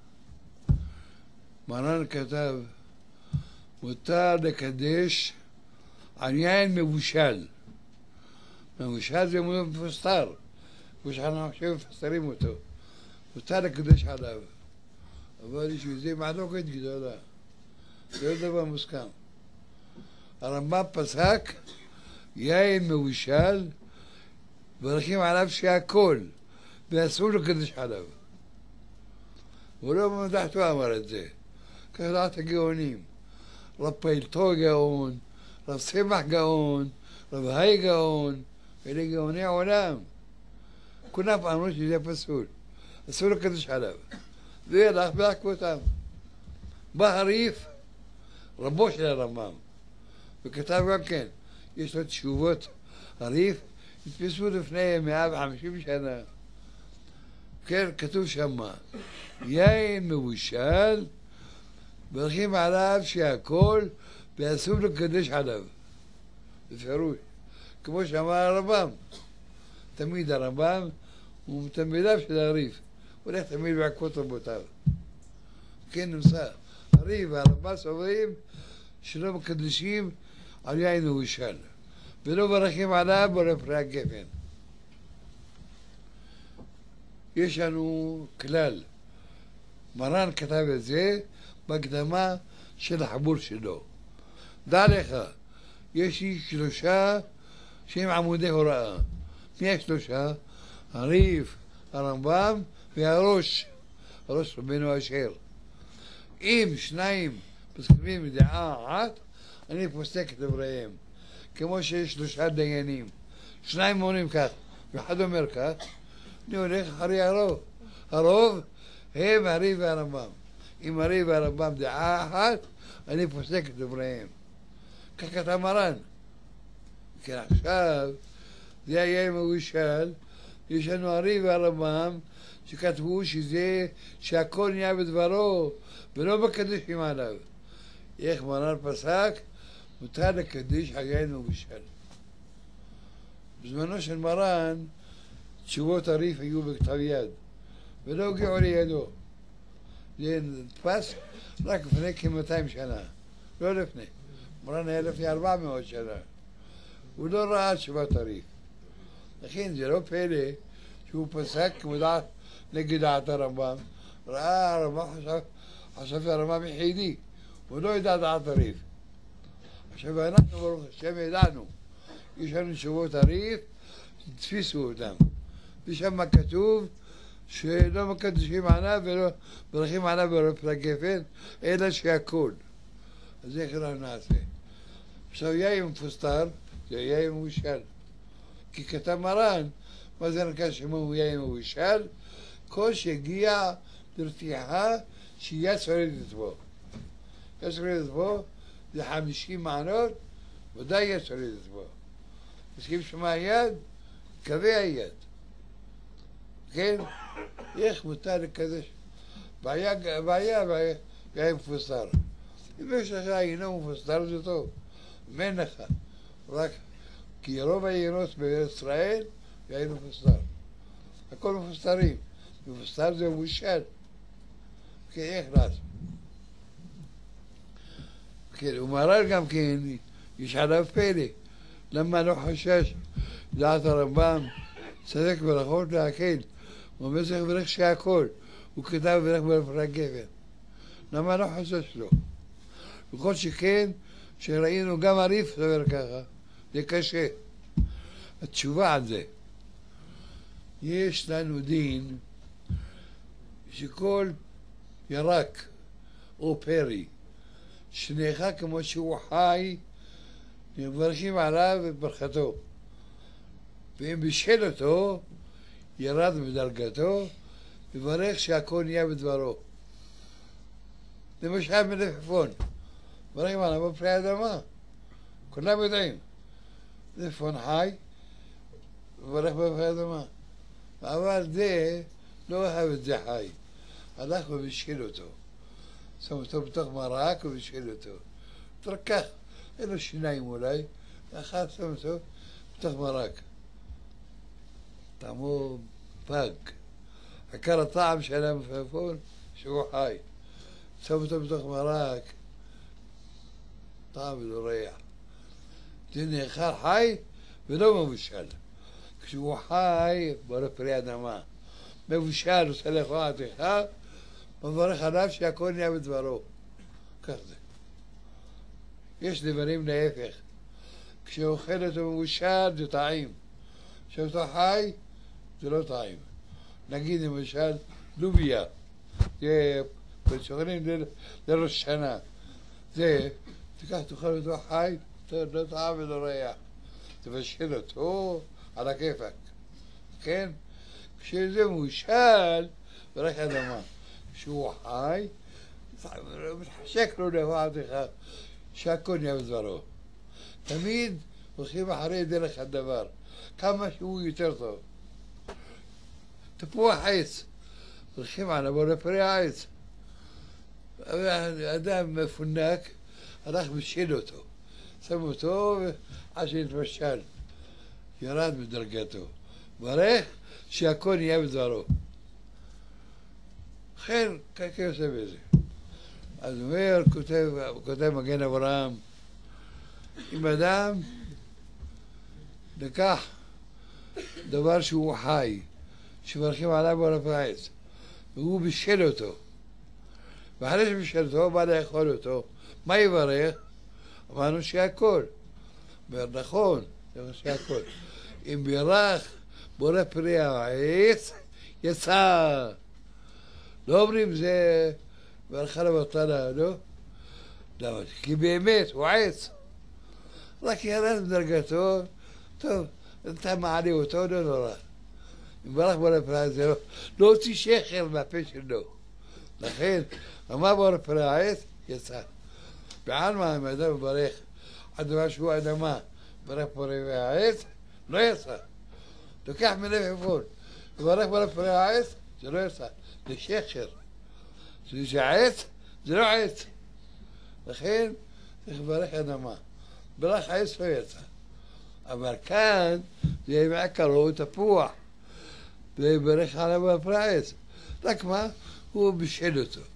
מרן כתב, מותר לקדש על יין מבושל. מבושל זה מפוסטר, כמו שאנחנו עכשיו מפסטרים אותו. מותר לקדש עליו. אבל יש בזה מחלוקת גדולה. זה לא דבר מוסכם. הרמב"ם פסק יין מבושל, מברכים עליו שהכל, ואסור לקדש עליו. הוא לא במדעתו אמר את זה. כך דעת הגאונים. רב פילטו גאון, רב צמח גאון, רב היי גאון, אלה גאוני העולם. כולם אמרו שזה פסול. אסור לקדש עליו. והלך בעקבותם. בא הריף, רבו של הרמב"ם, וכתב גם כן, יש לו תשובות, הריף, נתפסו לפני 150 שנה. כן, כתוב שמה, יין מבושל, מברכים עליו שהכל, ואסור לקדש עליו. בפירוש. כמו שאמר הרמב"ם. תמיד הרמב"ם הוא מתלמידיו של הריף. הוא הולך תמיד בעקבות רבותיו. כן, נמצא. הריף והרמב"ם סוברים שלא מקדשים על יין מבושל. ולא מברכים עליו ולפרי הגפן. יש לנו כלל. מרן כתב את זה בהקדמה של החיבור שלו. דע לך, יש לי 3 שהם עמודי הוראה. מי השלושה? הריף, הרמב"ם והראש, הראש רבנו אשר. אם 2 מסכימים דעה אחת, אני פוסק את דבריהם. כמו שיש 3 דיינים. 2 אומרים כך, ואחד אומר כך, אני הולך אחרי הרוב. הרוב הם הריף והרמב"ם. אם הריף והרמב"ם דעה אחת, אני פוסק את דבריהם. כך כתב מרן. כן, עכשיו, זה היה מבושל, יש לנו הריף והרמב"ם שכתבו שהכל נהיה בדברו ולא מקדשים עליו. איך מרן פסק? מותר לקדש על יין מבושל. בזמנו של מרן, תשובות הריף היו בכתב יד ולא הגיעו לידו. זה נתפס רק לפני כ-200 שנה, לא לפני. מרן היה לפני 400 שנה. הוא לא ראה תשובת הריף. לכן זה לא פלא שהוא פסק נגד דעת הרמב"ם. ראה הרמב"ם חשב שהרמב"ם יחידי, הוא לא ידע דעת הריף. עכשיו אנחנו ברוך השם ידענו, יש לנו תשובות הריף, תפיסו אותם. ושם כתוב שלא מקדשים עליו ולא ברכים עליו ברפל הגפן, אלא שהכל. אז איך אנחנו נעשה? עכשיו יין מפוסטר, זה יין מבושל. כי כתב מרן, מה זה נקרא שמו יין מבושל? כל שהגיע לרתיחה שיד שורדת בו. יד שורדת בו זה 50 מעלות, ודאי יד שורדת בו. מסכים שמה היד? קווי היד. כן? איך מותר לקדש? בעיה יין מפוסטר. אם יש לך אינו מפוסטר זה טוב, אין לך. רק כי רוב היינות בישראל יין מפוסטר. הכל מפוסטרים. מפוסטר זה מבושל. כן, איך לעשות? כן, ומרן גם כן, יש עליו פלא. למה לא חשש? דעת הרמב"ם, צדק ברכות להקל. הוא אומר צריך ברך שהכל. הוא כתב ברך ברפל הגפן. למה לא חשש לו? בכל שכן, שראינו גם הריף דבר ככה, זה קשה. התשובה על זה, יש לנו דין שכל ירק או פרי שנאכל כמו שהוא חי, מברכים עליו את ברכתו. ואם בישל אותו, ירד בדרגתו, מברך שהכל נהיה בדברו. למשל מלפפון, מברכים עליו בפרי אדמה, כולם יודעים. מלפפון חי, מברך בפרי אדמה. אבל זה לא אוהב את זה חי, הלך ובישל אותו. שם אותו בתוך מרק ובישל אותו. תרקח, אין לו שיניים אולי, ואחר שם אותו בתוך מרק. טעמו פג. עיקר הטעם של המלפפון שהוא חי. שם אותו בתוך מרק, טעם ולא ריח. זה נאכל חי ולא מבושל. כשהוא חי, בורא פרי אדמה. מבושל, עושה לאכול עתיכה, מברך עליו שהכל נהיה בדברו. כך זה. יש דברים להפך. כשאוכל אותו מבושל זה טעים. כשאותו חי זה לא טעים. נגיד למשל לוביה. זה שוכנים לראש שנה. זה, תיקח תאכל אותו חי, לא טעם ולא ריח. תבשל אותו על הכיפק. כן? כשזה מבושל, ברך אדמה. כשהוא חי, מתחשק לו להבעתך שהכל נהיה בדברו. תמיד הולכים אחרי דרך הדבר, כמה שהוא יותר טוב. תפוח עץ, הולכים עליו לפרי העץ. אדם מפונק, הלך ושיל אותו. שם אותו עד שהתבשל. ירד בדרגתו. ברך שהכל נהיה בדברו. לכן, ככה עושה בזה. אז אומר, כותב מגן אברהם, אם אדם לקח דבר שהוא חי, שמברכים עליו ברפל העץ, והוא בישל אותו, ואחרי שבישל אותו, בא לאכול אותו, מה יברך? אמרנו שהכל. נכון, זה שהכל. אם בירך בורא פרי העץ, יצא. לא אומרים זה ברכה לבטלה, לא? למה? כי באמת הוא עץ. רק ירד בדרגתו, טוב, אתה מעלה אותו, לא נורא. אם ברך בורא פרי העץ, זה לא הוציא שכל מהפה שלו. לכן, אמר בורא פרי העץ, יצא. בעלמא אם אדם מברך על דבר שהוא אדמה, ברך פרי העץ, לא יצא. לוקח מלפפון, מברך בורא פרי העץ, זה לא יצא. זה שכר. זה עץ, זה לא עץ. לכן צריך לברך אדמה. ברך העץ לא יצא. אבל כאן זה בעיקרו תפוח. וברך עליו בפרי העץ. רק מה? הוא בישל אותו.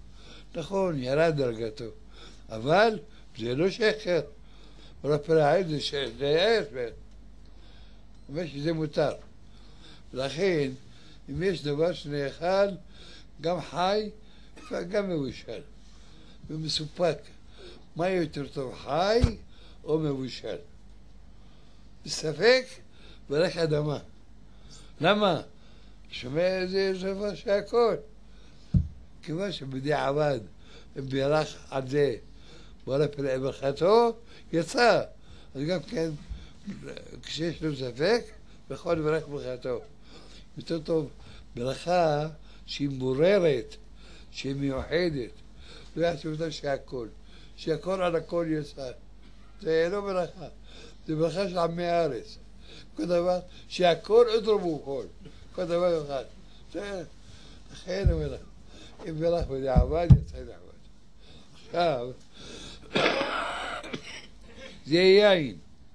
נכון, ירד דרגתו, אבל זה לא שקר. רפאי זה ההפך. אומר שזה מותר. לכן, אם יש דבר שנאכל, גם חי וגם מבושל ומסופק, מה יותר טוב, חי או מבושל? בספק, ברך אדמה. למה? שומע זה דבר שהכל. כיוון שבדיעבד בירך על זה ברכתו, יצא. אז גם כן, כשיש לו ספק, יכול לברך ברכתו. יותר טוב ברכה שהיא מבוררת, שהיא מיוחדת. לא יעשו אותה שהכל על הכל יצא. זה לא ברכה, זה ברכה של עמי הארץ. כל דבר, שהכל אדרבו כל, כל דבר אחד. זה, לכן הוא אומר, אם ברך בדיעבד, יצא דיעבד. עכשיו, זה יין,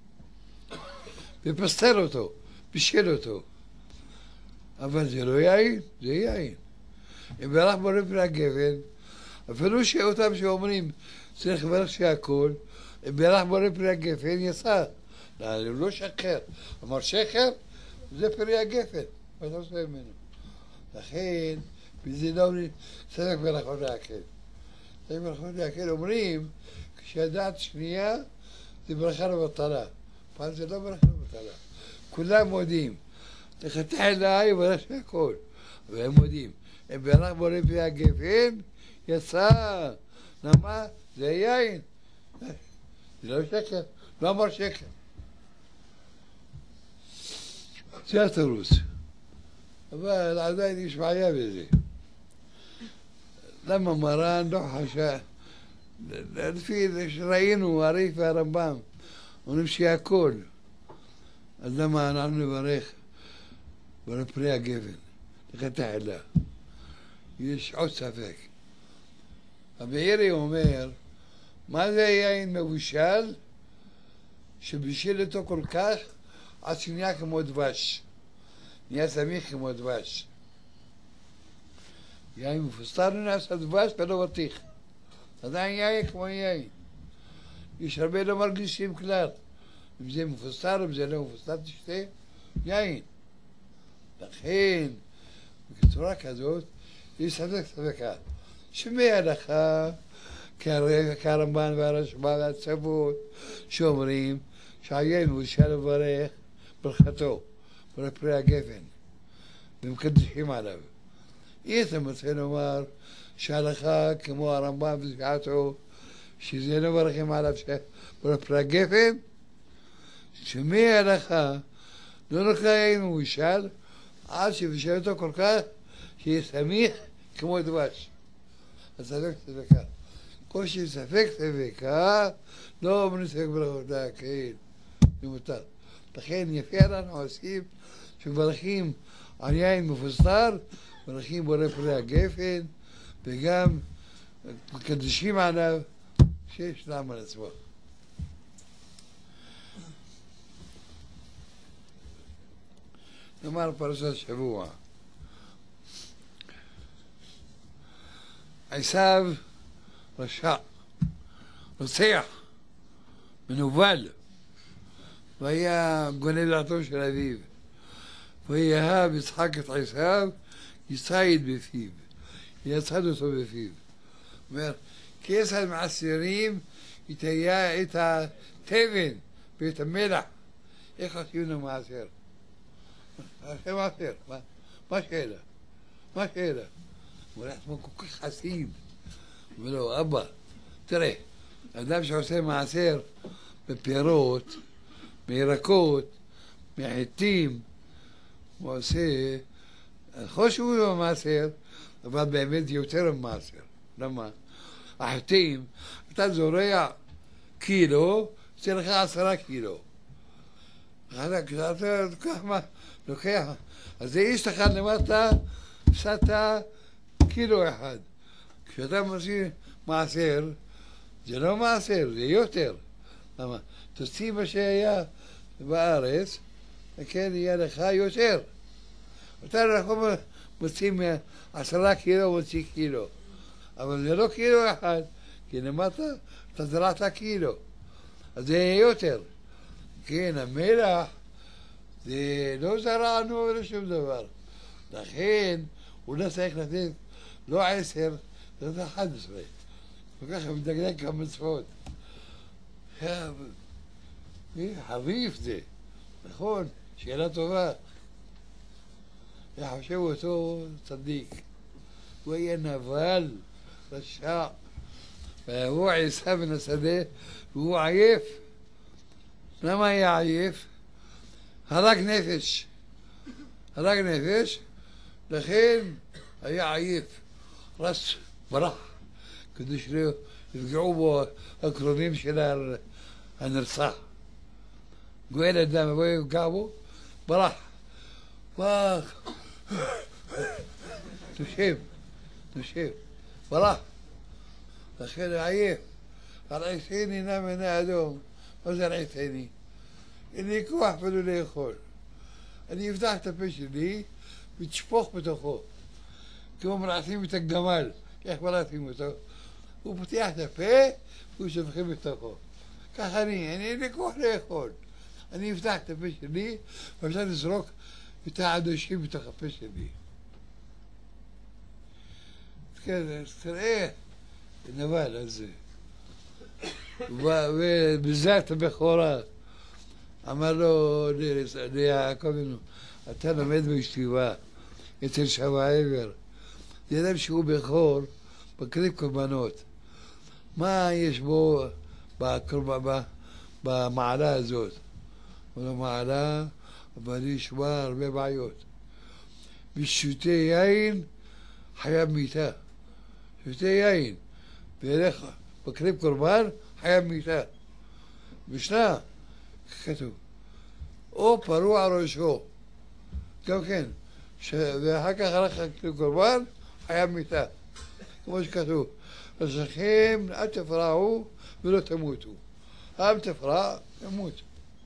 ופסטר אותו, בישל אותו. אבל זה לא יין, זה יין. אם ברך בורא פני הגפן, אפילו שאותם שאומרים צריך לברך שהכל, אם ברך בורא פני הגפן יצא. הוא לא שקר. אמר שקר, זה פרי הגפן. מה אתה עושה ממנו? לכן, בזה לא אומרים, ספק ברכות להקל. ספק ברכות להקל אומרים, כשהדעת שנייה, זה ברכה לבטלה. פעם זה לא ברכה לבטלה. כולם מודים. תחתך אליי וברך שהכל. והם מודים. אם ברך בורא פני הגפן, יצא. למה? זה יין. זה לא שקר. לא אמר שקר. זה התירוץ. אבל עדיין יש בעיה בזה. למה מרן לא חשב? לפי שראינו, הריף והרמב"ם, אומרים שהכל. אז למה אנחנו נברך פרי הגפן? תחתך אליה. יש עוד ספק. הבארי אומר, מה זה יין מבושל? שבישל אותו כל כך עד שנהיה כמו דבש. נהיה סמיך כמו דבש. יין מפוסטר נעשה דבש ולא בטיח. עדיין יין כמו יין. יש הרבה לא מרגישים כלל. אם זה מפוסטר, אם זה לא מפוסטר, תשתה יין. לכן, בצורה כזאת, יש ספקה. שמע לך, כרמב"ן והרשב"א והצוות, שאומרים שהיין מבושל לברך ברכתו, פרי הגפן, ומקדשים עליו. אי אתה רוצה לומר שהלכה כמו הרמב"ם ושעתו, שזה לא מברכים עליו פרי הגפן, שמהלכה לא נקרא יין מבושל, עד שבשל אותו כל כך שיהיה סמיך כמו דבש. אז ספק ספקה. כל שספק ספקה, לא אומרים ספק ברכות להקל, זה מותר. לכן יפה אנחנו עושים שמברכים על יין מפוסטר, מברכים בורא פרי הגפן, וגם מקדשים עליו שיש להם על עצמו. נאמר פרשת שבוע. עשיו רשע, רוצח, מנוול, והיה גונב דעתו של אביו. ויאהב יצחק את עשיו, יצייד בפיו, יצד אותו בפיו. אומר, כיצד מעשירים את התבן ואת המלח. איך עושים לו מעשר? זה מעשר, מה שאלה? מה שאלה? הוא אומר לעצמו כל כך חסיד. אומר לו, אבא, תראה, אדם שעושה מעשר בפירות, מירקות, מחיטים, הוא עושה, נכון שהוא לא מעשר, אבל באמת יותר מעשר. למה? החיטים, אתה זורע קילו, יוצא לך 10 קילו. אתה לוקח, אז זה איש אחד למטה, הפסדת קילו אחד. כשאתה מוציא מעשר, זה לא מעשר, זה יותר. למה? תוציא מה שהיה בארץ, וכן יהיה לך יותר. אתה לא מוציא 10 קילו, מוציא קילו. אבל זה לא קילו אחד, כי למטה אתה זרעת קילו, אז זה יהיה יותר. כן, המלח, זה לא זרענו ולא שום דבר. לכן, הוא לא צריך לתת לא 10, זה 11. וככה מדגדג כמצוות. חריף זה, נכון, שאלה טובה. אני חושב אותו צדיק. הוא היה נבל, רשע. והוא עיסה בן השדה, והוא עייף. למה היה עייף? הרג נפש. הרג נפש, לכן היה עייף. רץ, ברח, כדי שלא יפגעו בו הקרובים של הנרצח. גואל אדם, ובוא יפגע בו, ברח. ברח. נושב, ברח. לכן עייף. הרעיתני נע מן האדום. מה זה הרעיתני? אין לי כוח אפילו לאכול. אני אפתח את הפה שלי ותשפוך בתוכו. כמו מרעתים את הגמל. איך מרעתים אותו? הוא פותח את הפה והוא שופכים בתוכו. ככה אין לי כוח לאכול. אני אפתח את הפה שלי ואפשר לזרוק את העדשים בתוך הפה שלי. תראה, נבל על זה. ובזאת הבכורה אמר לו ליעקב אבינו, אתה לומד בישיבה אצל שבע עבר. זה אדם שהוא בכור, מקריב קורבנות. מה יש בו במעלה הזאת? במעלה, אבל יש בה הרבה בעיות. ושותה יין חייב מיתה. שותה יין וילך מקריב קורבן חייב מיתה. משנה כתוב, או פרוע ראשו, גם כן, ואחר כך הלך לקריב קורבן חייב מיתה, כמו שכתוב, לכם אל תפרעו ולא תמותו, אל תפרע, תמות.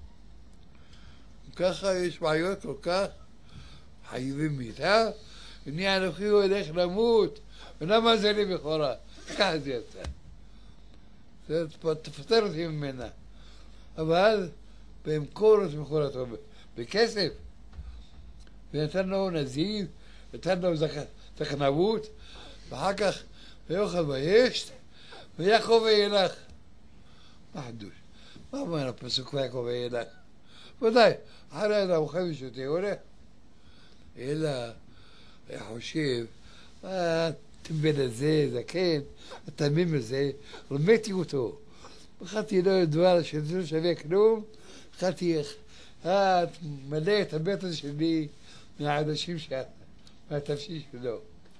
ככה יש בעיות כל כך, חייבים מיתה, אני אנוכי הולך למות, ולמה זה לי בכורה? ככה זה יצא. תפטר אותי ממנה. אבל במקור את מכורתו בכסף. ונתן לו נזיר, נתן לו זכנבות, ואחר כך ויאכל וישת, ויעקב וילך. מה חדוש? מה אומר הפסוק ויעקב וילך? ודאי, אחרי אדם אוכל ושותה הולך. אלא, אני חושב, הטמבל הזה, זקן, התמים הזה, רמתי אותו. בחרתי לו דבר שזה לא שווה כלום, בחרתי מלא את הבטן שלי מהעדשים מהתפשיש שלו.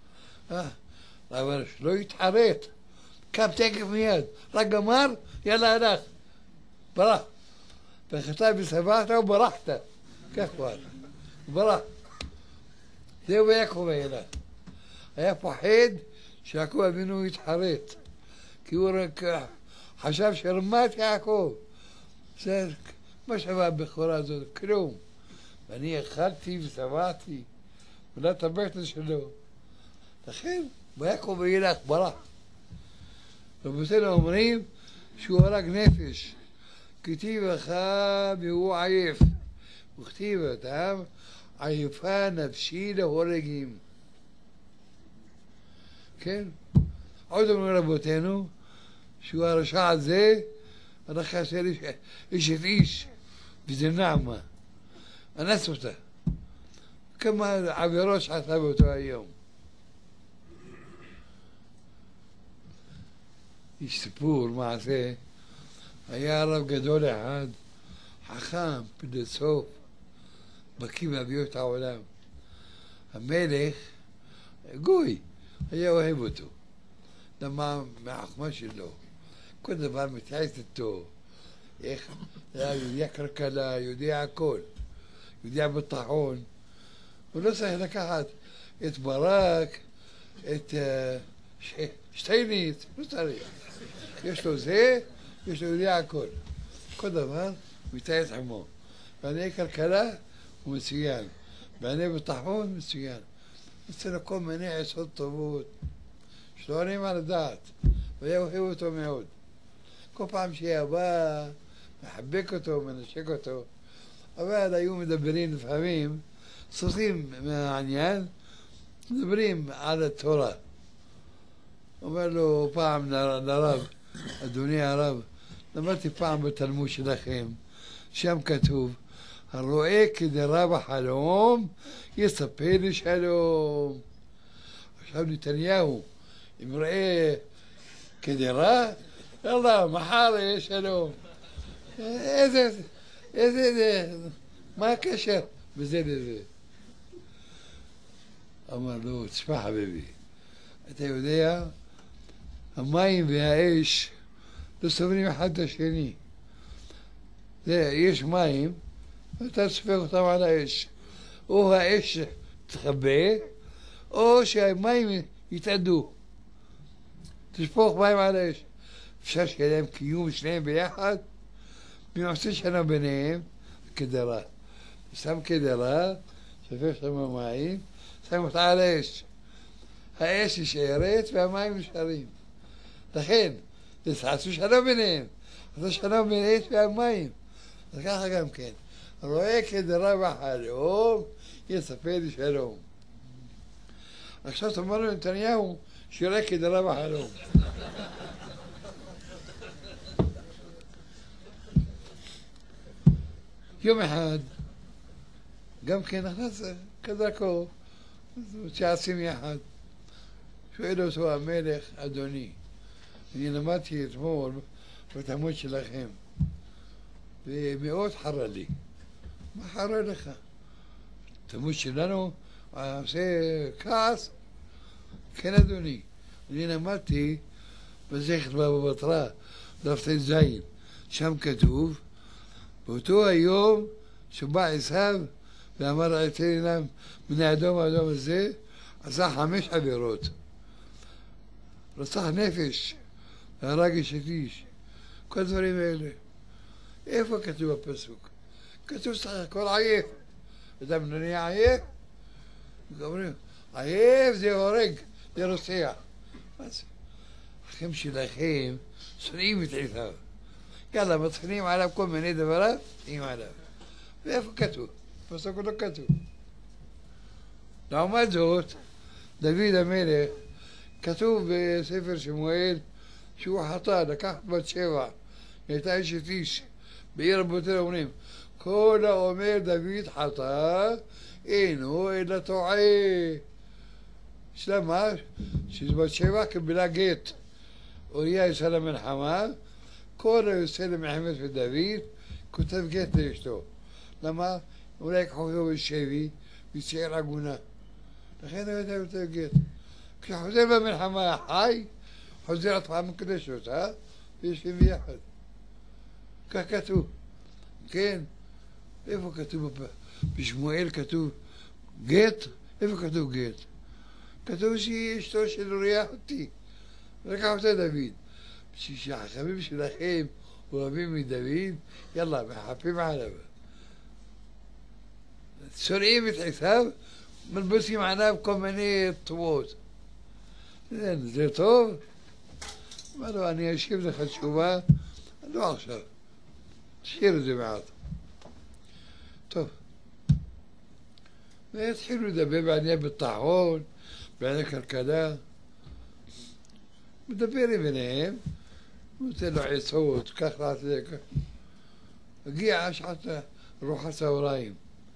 אבל שלא יתחרט, קם תקף מיד, רק גמר, יאללה הלך, ברח. וכתב ושבעת וברחת, כך הוא הלך, ברח. זהו ויעקב וילך. היה פוחד שיעקב אבינו יתחרט, כי הוא רק חשב שרמת יעקב. זה מה שווה הבכורה הזאת, כלום. ואני אכלתי ושבעתי, ולא את הבטן שלו. לכן, ויעקב וילך ברח. רבותינו אומרים שהוא הרג נפש. כתיב אחד והוא עייף. וכתיב אותם עייפה נפשי להורגים. כן? עוד אומרים רבותינו שהוא הרשע הזה הלך לעשות אשת איש וזה נעמה. אנס אותה. כמה עבירות שעשה באותו היום. יש סיפור, מעשה, היה רב גדול אחד, חכם, פילוסוף, בקיא בהביות העולם. המלך, גוי, היה אוהב אותו. למה? מהחוכמה שלו. כל דבר מתייעץ איתו. איך? יודע כלכלה, יודע הכל. יודע ביטחון. הוא לא צריך לקחת את ברק, את שטייניץ, לא צריך. יש לו זה, יש לו יודע הכל. כל דבר מתייעץ עמו. בענייני כלכלה הוא מצוין. בענייני ביטחון מצוין. אצלנו כל מיני עצות טובות שלא עונים על הדעת, והיה אוהב אותו מאוד. כל פעם שהיה בא, מחבק אותו, מנשק אותו, אבל היו מדברים לפעמים, סוטים מהעניין, מדברים על התורה. אומר לו פעם לרב, אדוני הרב, למדתי פעם בתלמוד שלכם, שם כתוב, הרואה כדירה בחלום, יספר לשלום. עכשיו נתניהו, אם רואה כדירה, יאללה, מחר יהיה שלום. איזה, מה הקשר בזה לזה? אמר לו, תשמע חביבי, אתה יודע, המים והאש לא סובלים אחד את השני. יש מים, ואתה סופק אותם על האש. או האש תכבה, או שהמים יתאדו. תשפוך מים על האש. אפשר שיהיה להם קיום שניהם ביחד, מנעשה שנה ביניהם, כדרה. שם כדרה, שופך שם מים, שם אותה על האש. האש נשארת והמים נשארים. לכן, תעשו שנה ביניהם. עשו שנה בין האש והמים. אז ככה גם כן. רואה כדירה בחלום, יספר לשלום. עכשיו תאמר לו נתניהו, שיראה כדירה בחלום. יום אחד, גם כן נכנס כדרכו, מתייעצים יחד. שואל אותו המלך, אדוני, אני למדתי אתמול בתלמוד שלכם, ומאוד חרה לי. מה חרה לך? התלמוד שלנו עושה כעס? כן אדוני, אני למדתי מסכת בבא בתרא, דף ט"ז, שם כתוב, באותו היום שבא עשיו ואמר אתן להם מן האדום האדום הזה, עשה 5 עבירות. רצח נפש, והרג אשת איש, כל הדברים האלה. איפה כתוב הפסוק? כתוב סך הכל עייף. אדם נהיה עייף? אומרים, עייף זה הורג, זה רוצח. אז אחים שלכם שונאים את עשיו. יאללה, מתחילים עליו כל מיני דבריו, שונאים עליו. ואיפה כתוב? פסוק לא כתוב. לעומת זאת, דוד המלך, כתוב בספר שמואל שהוא חטא, לקח בת שבע, היא הייתה אשת איש, בעיר רבותינו אומרים, כל האומר דוד חטא, אינו אלא טועה. שלמה, שבת שבע קיבלה גט, אוריה יצא למלחמה, כל היוצא למלחמת ודוד, כותב גט לאשתו. למה? אולי יקחו אותו בשבי, ויצייר עגונה. לכן הוא הייתה יותר גט. כשחוזר במלחמה החי, חוזר עוד פעם מקדש אותה, ויושבים ביחד. כך כתוב. כן, איפה כתוב? בשמואל כתוב גט? איפה כתוב גט? כתוב שהיא אשתו של אוריה אחותי. לקח אותה דוד. בשביל שהחכמים שלכם אוהבים מדוד, יאללה, מחפים עליו. שונאים את עשיו, מלבסים עליו כל מיני טובות. זה טוב? אמר לו, אני אשיב לך תשובה, לא עכשיו. תשאיר את זה מעט. טוב. והתחילו לדבר בעניין ביטחון, בעניין כלכלה. מדברים ביניהם, הוא נותן לו עצות, כך לעשות, כך. הגיעה שעת ארוחת צהריים.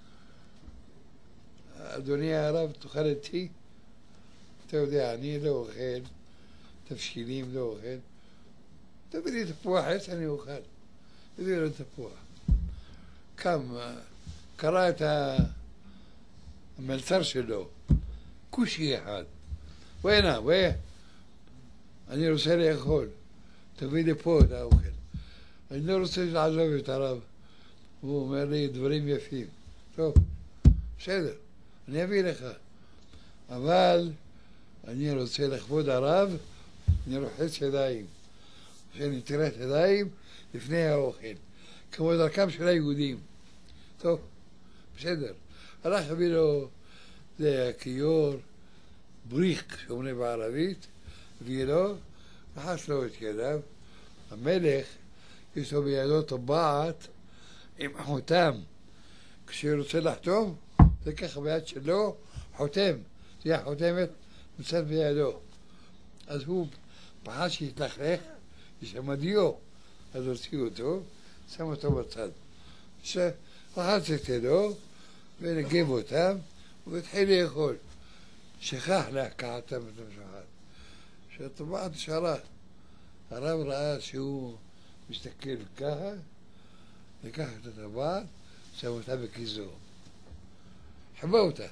אדוני הרב, תאכל איתי? אתה יודע, אני לא אוכל, תבשילים לא אוכל. תביא לי תפוח עץ, אני אוכל. תביא לו תפוח. קם, קרא את המלצר שלו, כושי אחד. ווינה, אני רוצה לאכול. תביא לי פה את האוכל. אני לא רוצה לעזוב את הרב. הוא אומר לי דברים יפים. טוב, בסדר, אני אביא לך. אבל אני רוצה לכבוד הרב, אני רוחץ ידיים. שאני תראה את ידיים לפני האוכל. כמו דרכם של היהודים. טוב, בסדר. הלך הביא לו, זה כיור, בריך, שאומרים בערבית, הביא לו, לחש לו את ידיו. המלך, יש לו בידו טבעת עם חותם. כשהוא רוצה לחתום, זה ככה ביד שלו, חותם. זה החותמת מצד בידו. אז הוא פחד שיתלכלך, יש שם דיו. אז הוציאו אותו, שם אותו בצד. לחץ את ידו, ונגב אותם, והתחיל לאכול. שכח לקחת אותם את המשפחת. שהטבעת נשארה. הרב ראה שהוא מסתכל ככה, לקח את הטבעת, שם אותה בכיסו. חבא אותה.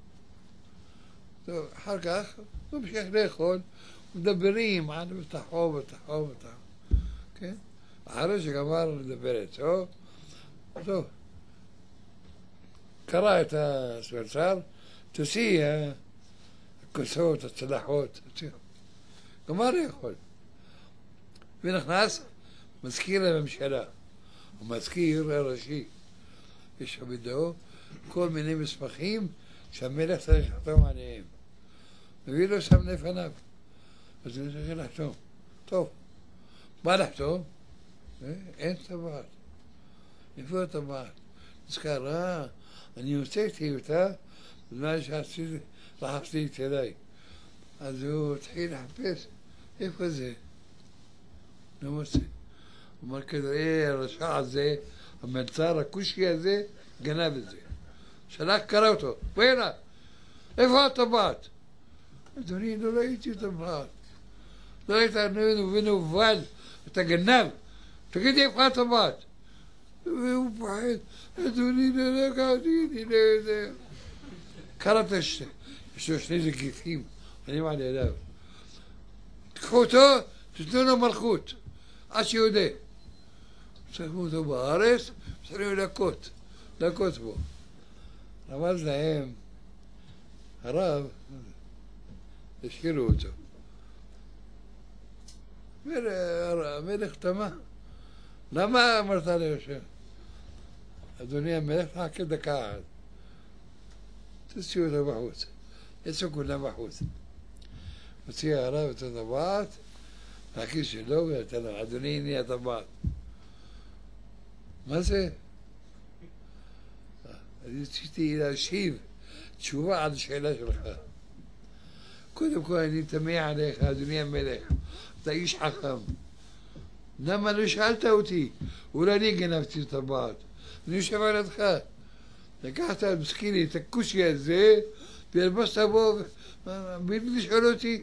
טוב, אחר כך הוא המשך לאכול, מדברים על בתחו, כן? אחרי שגמר לדבר איתו, טוב, קרא את הספרסר, תוציא הכוסות, הצלחות, גמר לאכול. ונכנס מזכיר לממשלה, המזכיר הראשי. יש בידו כל מיני מסמכים שהמלך צריך לחתום עליהם. מביא לו שם לפניו. אז הוא צריך לחתום. טוב, מה לחתום? אין טבעת. איפה הטבעת? נזכר, אני הוצאתי אותה בזמן שלחצתי את ידיי. אז הוא התחיל לחפש, איפה זה? לא מוצא. הוא אמר, כנראה הרשע הזה, המלצר הכושי הזה, גנב את זה. שלח קרא אותו, והנה, איפה הטבעת? אדוני, לא ראיתי טבעת. לא ראית ונובל, אתה גנב. תגידי, איפה הטבעת? והוא פחד, אדוני, לא לקחתי, אני לא יודע. קרא את יש לו שני זקיפים, אני מעל ידיו. תקחו אותו, תתנו לו מלכות, עד שיודע. שמו אותו בארץ, צריכים להכות בו. רמז להם, הרב, השאירו אותו. המלך תמה. למה אמרת ליושב? אדוני המלך, חכה דקה אחת. תוציאו אותו בחוץ. יצאו כולם בחוץ. הוציא הרב את הטבעת, מהכיס שלו, ונתן לו, אדוני, הנה הטבעת. מה זה? אני רציתי להשיב תשובה על השאלה שלך. קודם כל אני תמה עליך, אדוני המלך, אתה איש חכם. למה לא שאלת אותי? אולי אני גנבתי את הטבעת. אני יושב על ידך. לקחת מסכיני את הכושי הזה, והלבסת בו, בלי לשאול אותי.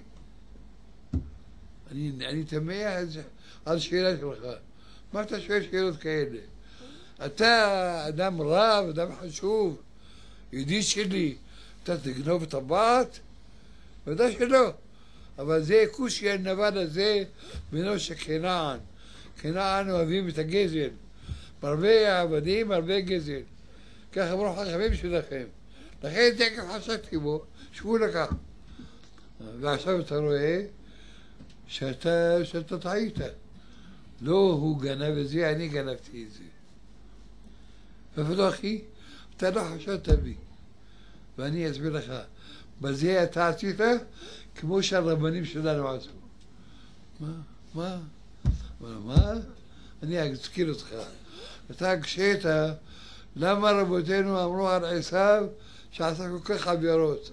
אני תמה על השאלה שלך. מה אתה שואל שאלות כאלה? אתה אדם רב, אדם חשוב, ידיד שלי, אתה תגנוב את הטבעת? ודאי שלא. אבל זה כושי הנבל הזה בנו של כנען. כנען אוהבים את הגזל. מרבה עבדים, מרבה גזל. כך אמרו חכמים שלכם. לכן תקף חשקתי בו, שבו לקח. ועכשיו אתה רואה שאתה טעית. לא הוא גנב את זה, אני גנבתי את זה. ולא אחי, אתה לא חשדת בי. ואני אסביר לך, בזה אתה עשית כמו שהרבנים שלנו עשו. מה? אני אזכיר אותך. אתה הקשית, למה רבותינו אמרו על עשיו שעשה כל כך עבירות?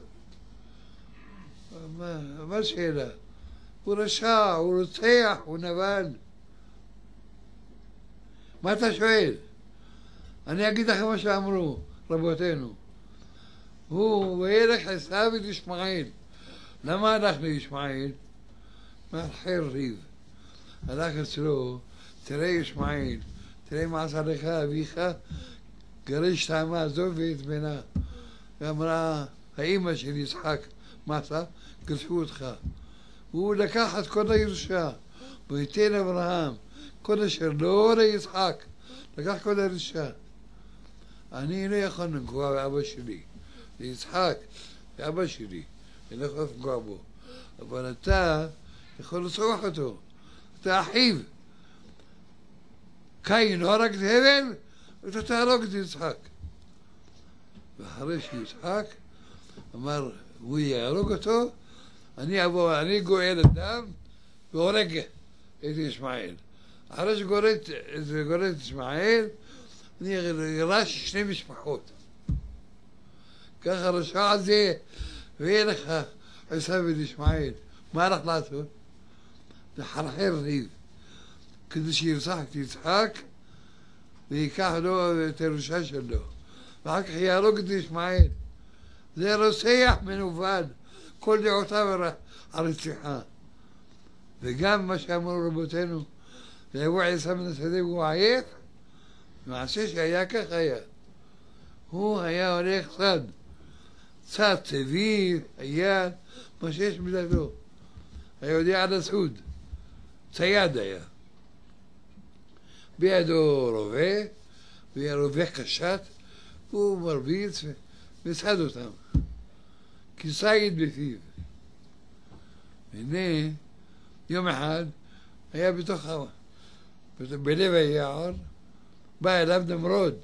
מה השאלה? הוא רשע, הוא רוצח, הוא נבל. מה אתה שואל? אני אגיד לכם מה שאמרו רבותינו. הוא וילך עשיו את ישמעאל. למה הלכנו ישמעאל? מהלכי ריב. הלך אצלו, תראה ישמעאל, תראה מה עשה לך אביך, גרש את האמה הזו ואת בנה. ואמרה, האמא של יצחק, מה עשה? גרשו אותך. הוא לקח את כל הירושה, וייתן אברהם, כל אשר לא ליצחק, לקח כל הירושה. אני לא יכול לפגוע באבא שלי, ליצחק, באבא שלי, אני לא יכול לפגוע בו. אבל אתה יכול לצרוח אותו, אתה אחיו. קין הרג את הבל, ואתה תהרוג את יצחק. ואחרי שיצחק אמר, הוא יהרוג אותו, אני גואל אדם והורג את ישמעאל. אחרי שגורל את ישמעאל, אני גירש 2 משפחות. ככה רשע הזה, ויהיה לך עשיו את ישמעאל. מה הלך לעשות? לחרחר ריב, כדי שירצח את יצחק ויקח לו את הירושה שלו, ואחר כך יהרוג את ישמעאל. זה רוצח מנוול, כל דעותיו הרציחה. וגם מה שאמרו רבותינו, ויבוא עשיו בן השדה והוא עייף, מעשה שהיה כך היה. הוא היה הולך צד צבי, היה מה שיש בדתו. היה יודע לצוד, צייד היה. בידו רובה, ורובה קשת, הוא מרביץ וצד אותם, כצייד בפיו. והנה, יום אחד היה בלב היער, בא אליו נמרוד.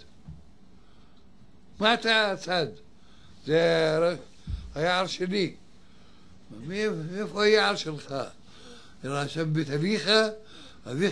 מה אתה צד? זה היער שלי. מאיפה היער שלך? שם בית אביך? אביך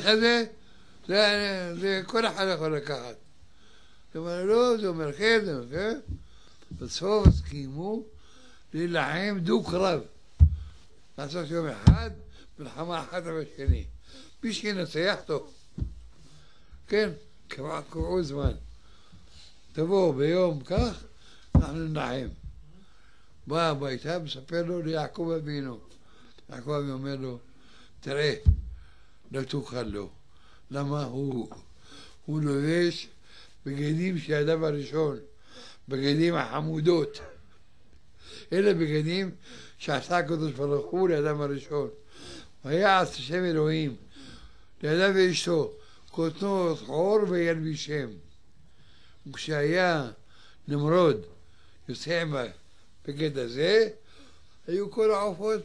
זה כל אחד יכול לקחת. הוא אומר, לא, זה אומר כן, זה אומר כן. בסוף הסכימו להילחם דו-קרב. לעשות יום אחד, מלחמה אחת בשני. מי שינצח טוב. כן, קבעו זמן. תבואו ביום כך, אנחנו ננחם. בא הביתה, מספר לו ליעקב אבינו. יעקב אבינו אומר לו, תראה, לא תוכל לו. למה הוא לובש בגדים של האדם הראשון, בגדים החמודות. אלה בגדים שעשה הקדוש ברוך הוא לאדם הראשון. ויעש השם אלוהים לאדם ואשתו, כותנו זכור וילבישם. וכשהיה נמרוד יוצא בגד הזה, היו כל העופות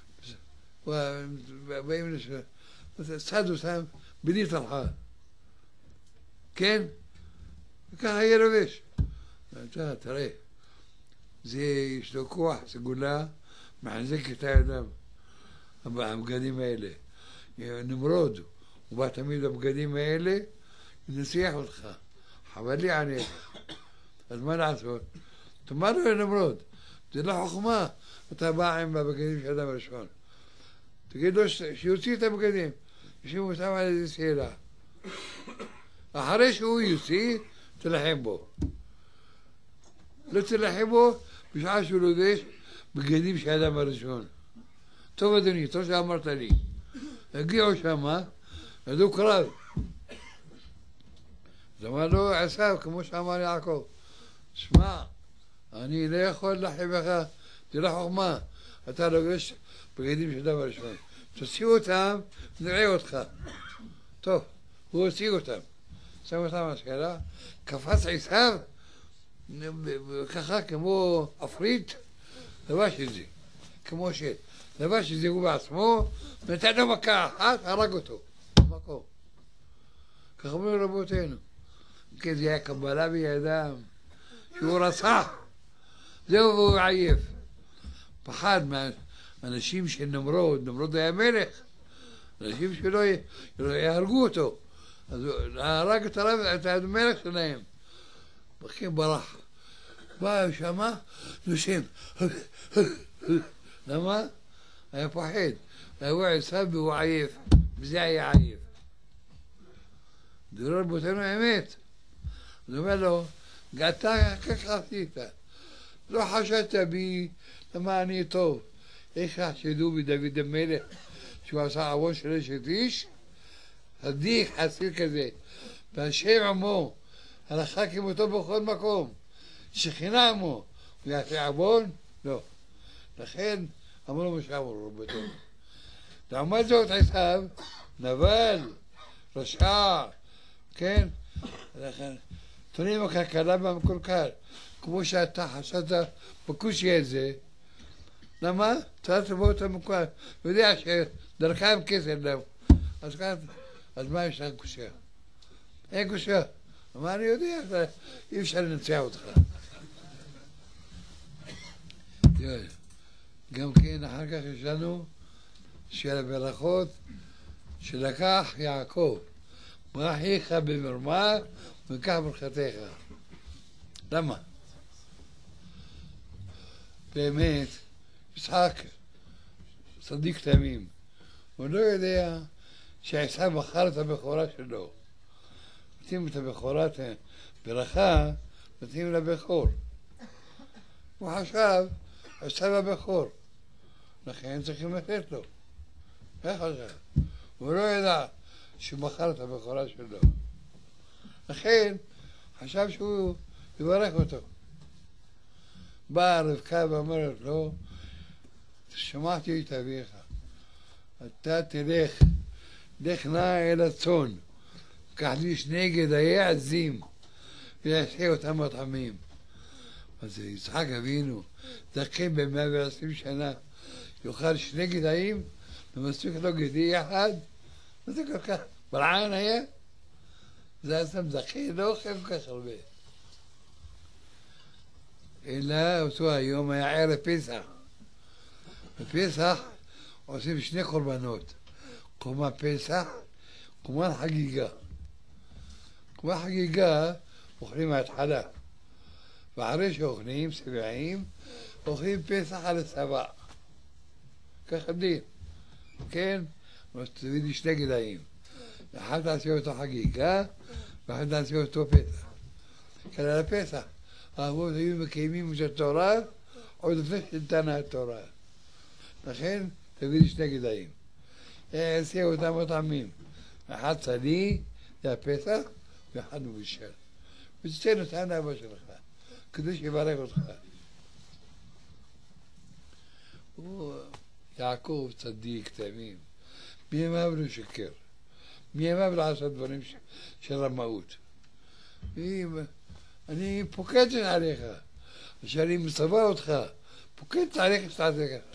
באים צד אותם בלי טרחה. כן? וככה היה לובש. תראה, יש לו כוח סגולה, מחזק את האדם, הבגדים האלה. נמרוד, הוא בא תמיד בבגדים האלה, נצליח אותך. חבל לי עליך. אז מה לעשות? תאמר לו נמרוד, זה לא חוכמה, אתה בא עם הבגדים של האדם הראשון. תגיד לו שיוציא את הבגדים, ישימו אותם על איזה שאלה. אחרי שהוא יוציא, תלחם בו. לא תלחם בו בשעה שהוא לובש בגדים של האדם הראשון. טוב אדוני, טוב שאמרת לי. הגיעו שמה, ידעו קרב. אז אמר לו עשיו, כמו שאמר יעקב, שמע, אני לא יכול להחליף לך, זה לא חוכמה, אתה לובש בגדים של האדם הראשון. תוציאו אותם, נראה אותך. טוב, הוא הוציא אותם. שם אותם השאלה, קפץ עשיו, ככה כמו אפריט, לבש את זה, כמו לבש את זה הוא בעצמו, נתן לו מכה אחת, הרג אותו, במקום. כך אומרים רבותינו, כי זה היה קבלה בידם, שהוא רצח, זהו והוא עייף. פחד מהאנשים של נמרוד, נמרוד היה מלך, אנשים שלא יהרגו אותו, אז הוא הרג את המלך שלהם. בכי ברח. בא שמה, נושם. למה? היה פוחד. הוא עשיו והוא עייף. בזה היה עייף. דברי רבותינו אמת. אז הוא אומר לו, אתה ככה עשית. לא חשדת בי למה אני טוב. איך חשדו בדוד המלך שהוא עשה עוון של אשת איש? צדיק חסיד כזה. והשם עמו. הלכה כמותו בכל מקום, שכינה עמו, הוא יעשה עוון? לא. לכן אמרו מה שאמרו רבותינו. לעומת זאת עשיו, נבל, רשע, כן? לכן, תונים הכלכלה במקולקל, כמו שאתה חשדת בקושי הזה. למה? צריך לבוא את המקולקל, הוא יודע שדרכם כסף להם. אז מה יש להם קושי? אין קושי. אבל אני יודע, אי אפשר לנצח אותך. גם כן אחר כך יש לנו של הברכות שלקח יעקב, ברכיך במרמה וקח ברכתך. למה? באמת, יצחק צדיק תמים, הוא לא יודע שעשיו מכר את הבכורה שלו. נותנים את הבכורת ברכה, נותנים לבכור. הוא חשב, עשיו הבכור, לכן צריכים לתת לו. איך חשב? הוא לא ידע שהוא מכר את הבכורה שלו. לכן חשב שהוא יברך אותו. באה רבקה ואומרת לו, שמעתי את אביך, אתה לך נא אל הצאן, קח לי 2 גדיי עזים ויעשה אותם מטעמים. אז יצחק אבינו, זקן ב120 שנה, יאכל 2 גדיים ומספיק לו גדי אחד? מה זה כל כך? בלען היה? זה היה סתם זקן, לא אוכל כל כך הרבה. אלא אותו היום היה ערב פסח. בפסח עושים 2 קורבנות, קורבן פסח, קורבן חגיגה. קורבן חגיגה אוכלים מההתחלה, ואחרי שאוכלים שבעים, אוכלים פסח על הצבא. ככה דין, כן? תביא לי 2 גדיים. אחד תעשה אותו חגיגה, ואחד תעשה אותו פסח. כאן על הפסח, האבות היו מקיימים את התורה עוד לפני שניתנה התורה. לכן תביא לי 2 גדיים. יעשה אותם מטעמים. אחד צדי, זה הפסח, ואחד מבושל. ותתן אותם לאבא שלך, כדי שיברך אותך. יעקב צדיק, תמים. מימיו לא שקר. מימיו לא עשה דברים של רמאות. אני פוקדת עליך, כשאני מצווה אותך, פוקדת עליך שתעשה ככה.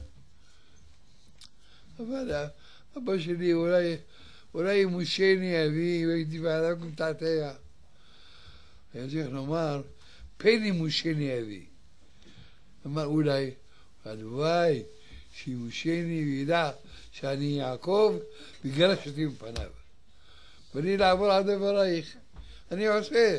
אבל אבא שלי אולי ימושני אבי והייתי בעליו כמתעתע. היה צריך לומר, פן ימושני אבי. אמר אולי, הלוואי שימושני וידע שאני יעקב ויגרש אותי מפניו. ואני לעבור על דברייך, אני עושה.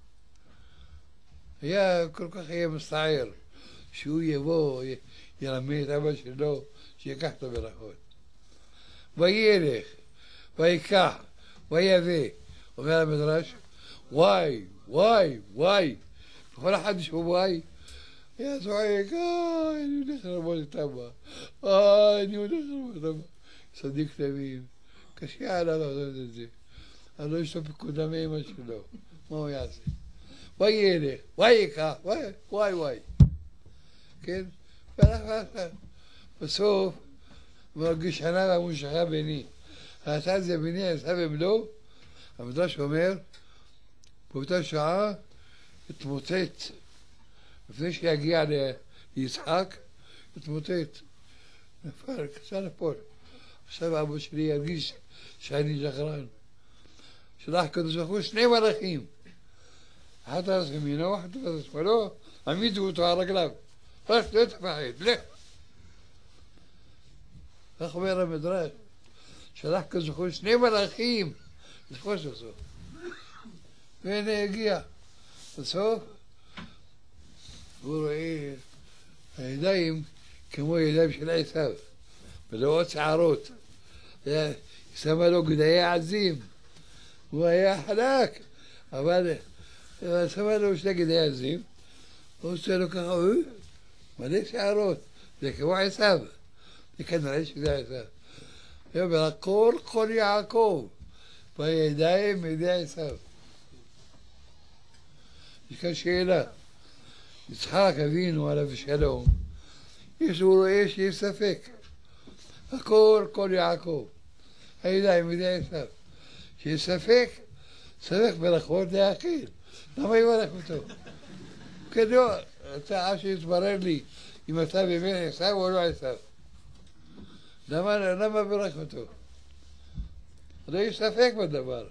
היה כל כך מסתער שהוא יבוא, ילמד את אבא שלו, שיקח את הברכות. וילך, ויקח, ויבא, אומר המדרש, וואי, וואי, וואי. לכל אחד יש פה וואי. היה צועק, אני הולך לרמות את אבא. אני הולך לרמות את אבא. צדיק תמים, קשה עליו לעשות את זה. אז לא יש לו פקודה מאמא שלו. מה הוא יעשה? וילך, ויקח, וואי, וואי. כן? בסוף, מרגיש שנה והמושכה ביני. עשה את זה ביני, עשה במלוא. המדרש אומר, באותה שעה התמוטט. לפני שיגיע ליצחק, התמוטט. נפל, קצה לפול. עכשיו אבא שלי ירגיש שאני שקרן. שלח קדוש ברוך הוא 2 מלאכים. אחד על ימינו ואחד על שמאלו, העמידו אותו על רגליו. רק לא תפחד, לך. כך אומר המדרש, שלח קדוש ברוך הוא 2 מלאכים לתפוס אותו. והנה הגיע. בסוף הוא רואה הידיים כמו ידיים של עשיו, ולא שערות. שמה לו גדיי עזים. הוא היה חלק, אבל שמה לו 2 גדיי עזים, הוא עושה לו ככה, מלא שערות, זה כמו עשיו. זה כנראה שזה עשיו. הוא אומר, כל יעקב, בידיים ידי עשיו. יש כאן שאלה. יצחק אבינו עליו שלום, הוא רואה שיש ספק. כל יעקב, הידיים ידי עשיו. שיש ספק ברכות להאכיל. למה יברך אותו? כדי, אתה שיתברר לי אם אתה באמת עשיו או לא עשיו. למה ברך אותו? לא יש ספק בדבר.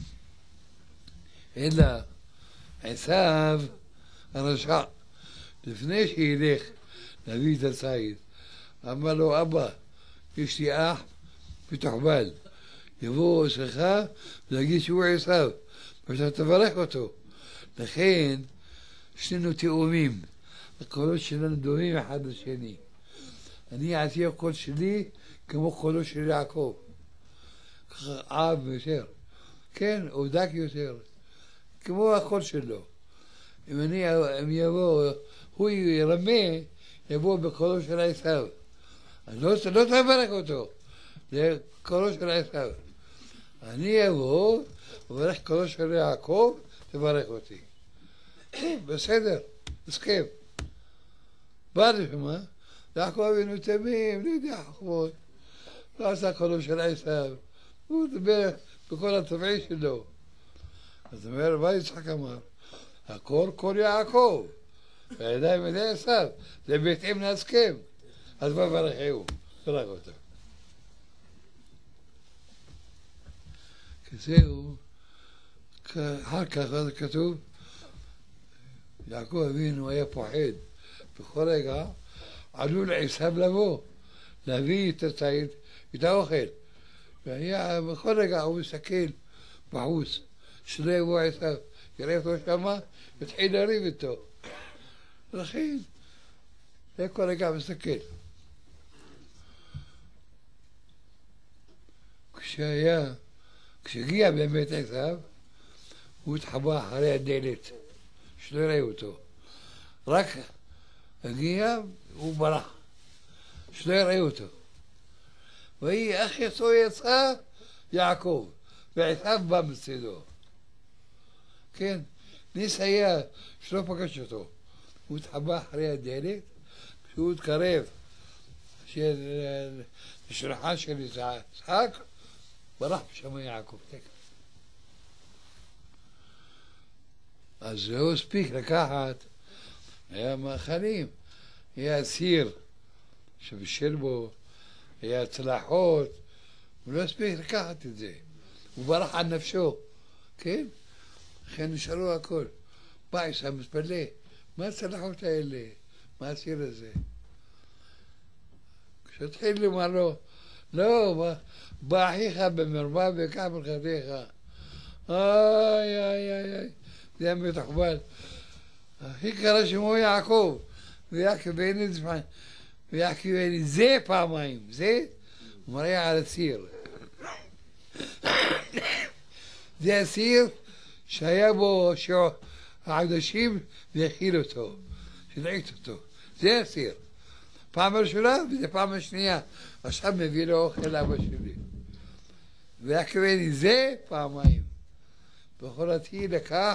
אלא עשיו הרשע, לפני שילך להביא את הציד, אמר לו, אבא, יש לי אח מתוחבל, יבוא אצלך ולהגיד שהוא עשיו, ואתה תברך אותו. לכן, שנינו תאומים, הקולות שלנו דומים אחד לשני. אני עשיתי הקול שלי כמו קולו של יעקב. ככה אב יותר, כן, או דק יותר, כמו הקול שלו. אם יבוא, הוא ירמה, יבוא בקולו של עשיו. אז לא תברך אותו, זה קולו של עשיו. אני אבוא, וברך קולו של יעקב, תברך אותי. בסדר, הסכם. בא לשמה, יעקב אבינו תמים, לא יודע חוכמות. לא עשה קולו של עשיו. הוא דיבר בכל הטבעי שלו. אז אומר, מה יצחק אמר? הקול קול יעקב, והידיים ידי עשיו. זה בהתאם להסכם. אז בא ברכהו, ברך אותו. כזהו, אחר כך כתוב, יעקב אבינו היה פוחד. בכל רגע עלול עשיו לבוא, להביא את האוכל. והיה בכל רגע הוא מסתכל בחוץ, שלא יבוא עשיו, יראה אותו שמה, יתחיל לריב איתו. לכן, היה כל רגע מסתכל. כשהגיע באמת עשיו, הוא התחבא אחרי הדלת, שלא יראה אותו. רק הגיע, הוא ברח, שלא יראה אותו. ויהי אח יצא יעקב, ועשיו בא מצדו. כן, ניס היה שלא פגש אותו. הוא התחבא אחרי הדלת, כשהוא התקרב לשולחן של יצחק, ברח משם יעקב. אז לא הספיק לקחת, היה מאכלים, היה סיר שבשל בו, היה צלחות, הוא לא הספיק לקחת את זה. הוא ברח על נפשו, כן? לכן נשארו הכל. בא עשיו מתפלא, מה הצלחות האלה? מה הסיר הזה? כשהתחיל לומר לו, לא, בא אחיך במרמה וקח ברכתך. איי, איי, איי, איי, זה היה מתוחבל. הכי קרא שמו יעקב, ויעקב בני זה פעמיים, זה, הוא מראה על הסיר. זה הסיר שהיה בו העדשים והאכיל אותו, שלעית אותו. זה הסיר. פעם ראשונה וזה פעם השנייה. עכשיו מביא לו אוכל לאבא שלי. ויעקב בני זה פעמיים. בכורתי לקח.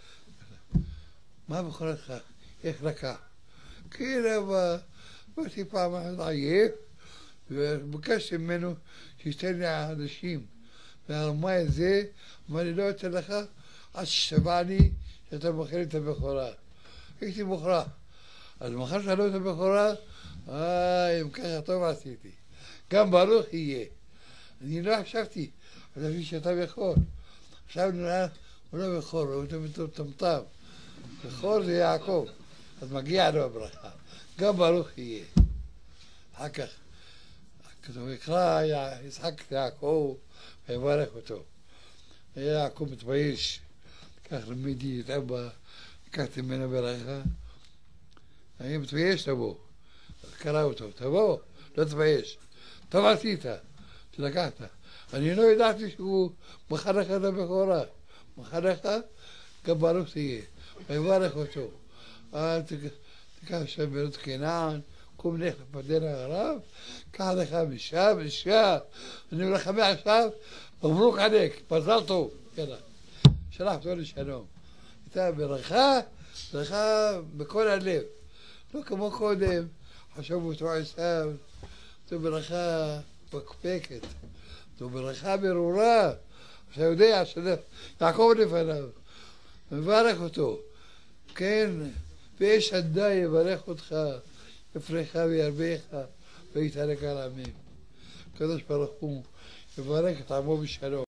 מה בכורתך? איך לקח? כן, אבל באתי פעם אחת עייף, וביקשתי ממנו שייתן לי העדשים. והרמאי הזה אמר לי, לא אתן לך עד ששבע לי שאתה מוכר את הבכורה. הייתי מוכרח. אז מכרת לו את הבכורה, אם ככה טוב עשיתי. גם ברוך יהיה. אני לא חשבתי, חשבתי שאתה בכור. עכשיו נראה, הוא לא בכור, הוא מטומטם. בכור זה יעקב, אז מגיע לו הברכה. גם ברוך יהיה. אחר כך, כתוב יקרא יצחק את יעקב ויברך אותו. יעקב מתבייש, כך לימדתי את אבא, לקחתי ממנו ברכה. אני מתבייש לבוא, אז קרא אותו, תבוא, לא תבייש. טוב עשית, שלקחת. אני לא ידעתי שהוא מכר לך את הבכורה. מכר לך, גם ברוך תהיה. ויברך אותו. תיקח שם בנות כנען, קום לך לפדן הרב, קח לך משם, אני מלחמה עכשיו, מברוק עליך, מזל טוב, יאללה. שלח אותו לשלום. הייתה ברכה בכל הלב. לא כמו קודם, חשבו אותו עשיו, זו ברכה פקפקת, זו ברכה ברורה, אתה יודע שיעקב לפניו, מברך אותו, כן, ואש עדה יברך אותך, יפריך וירבך, ויתעלק על עמים. הקדוש ברוך הוא יברך את עמו בשלום.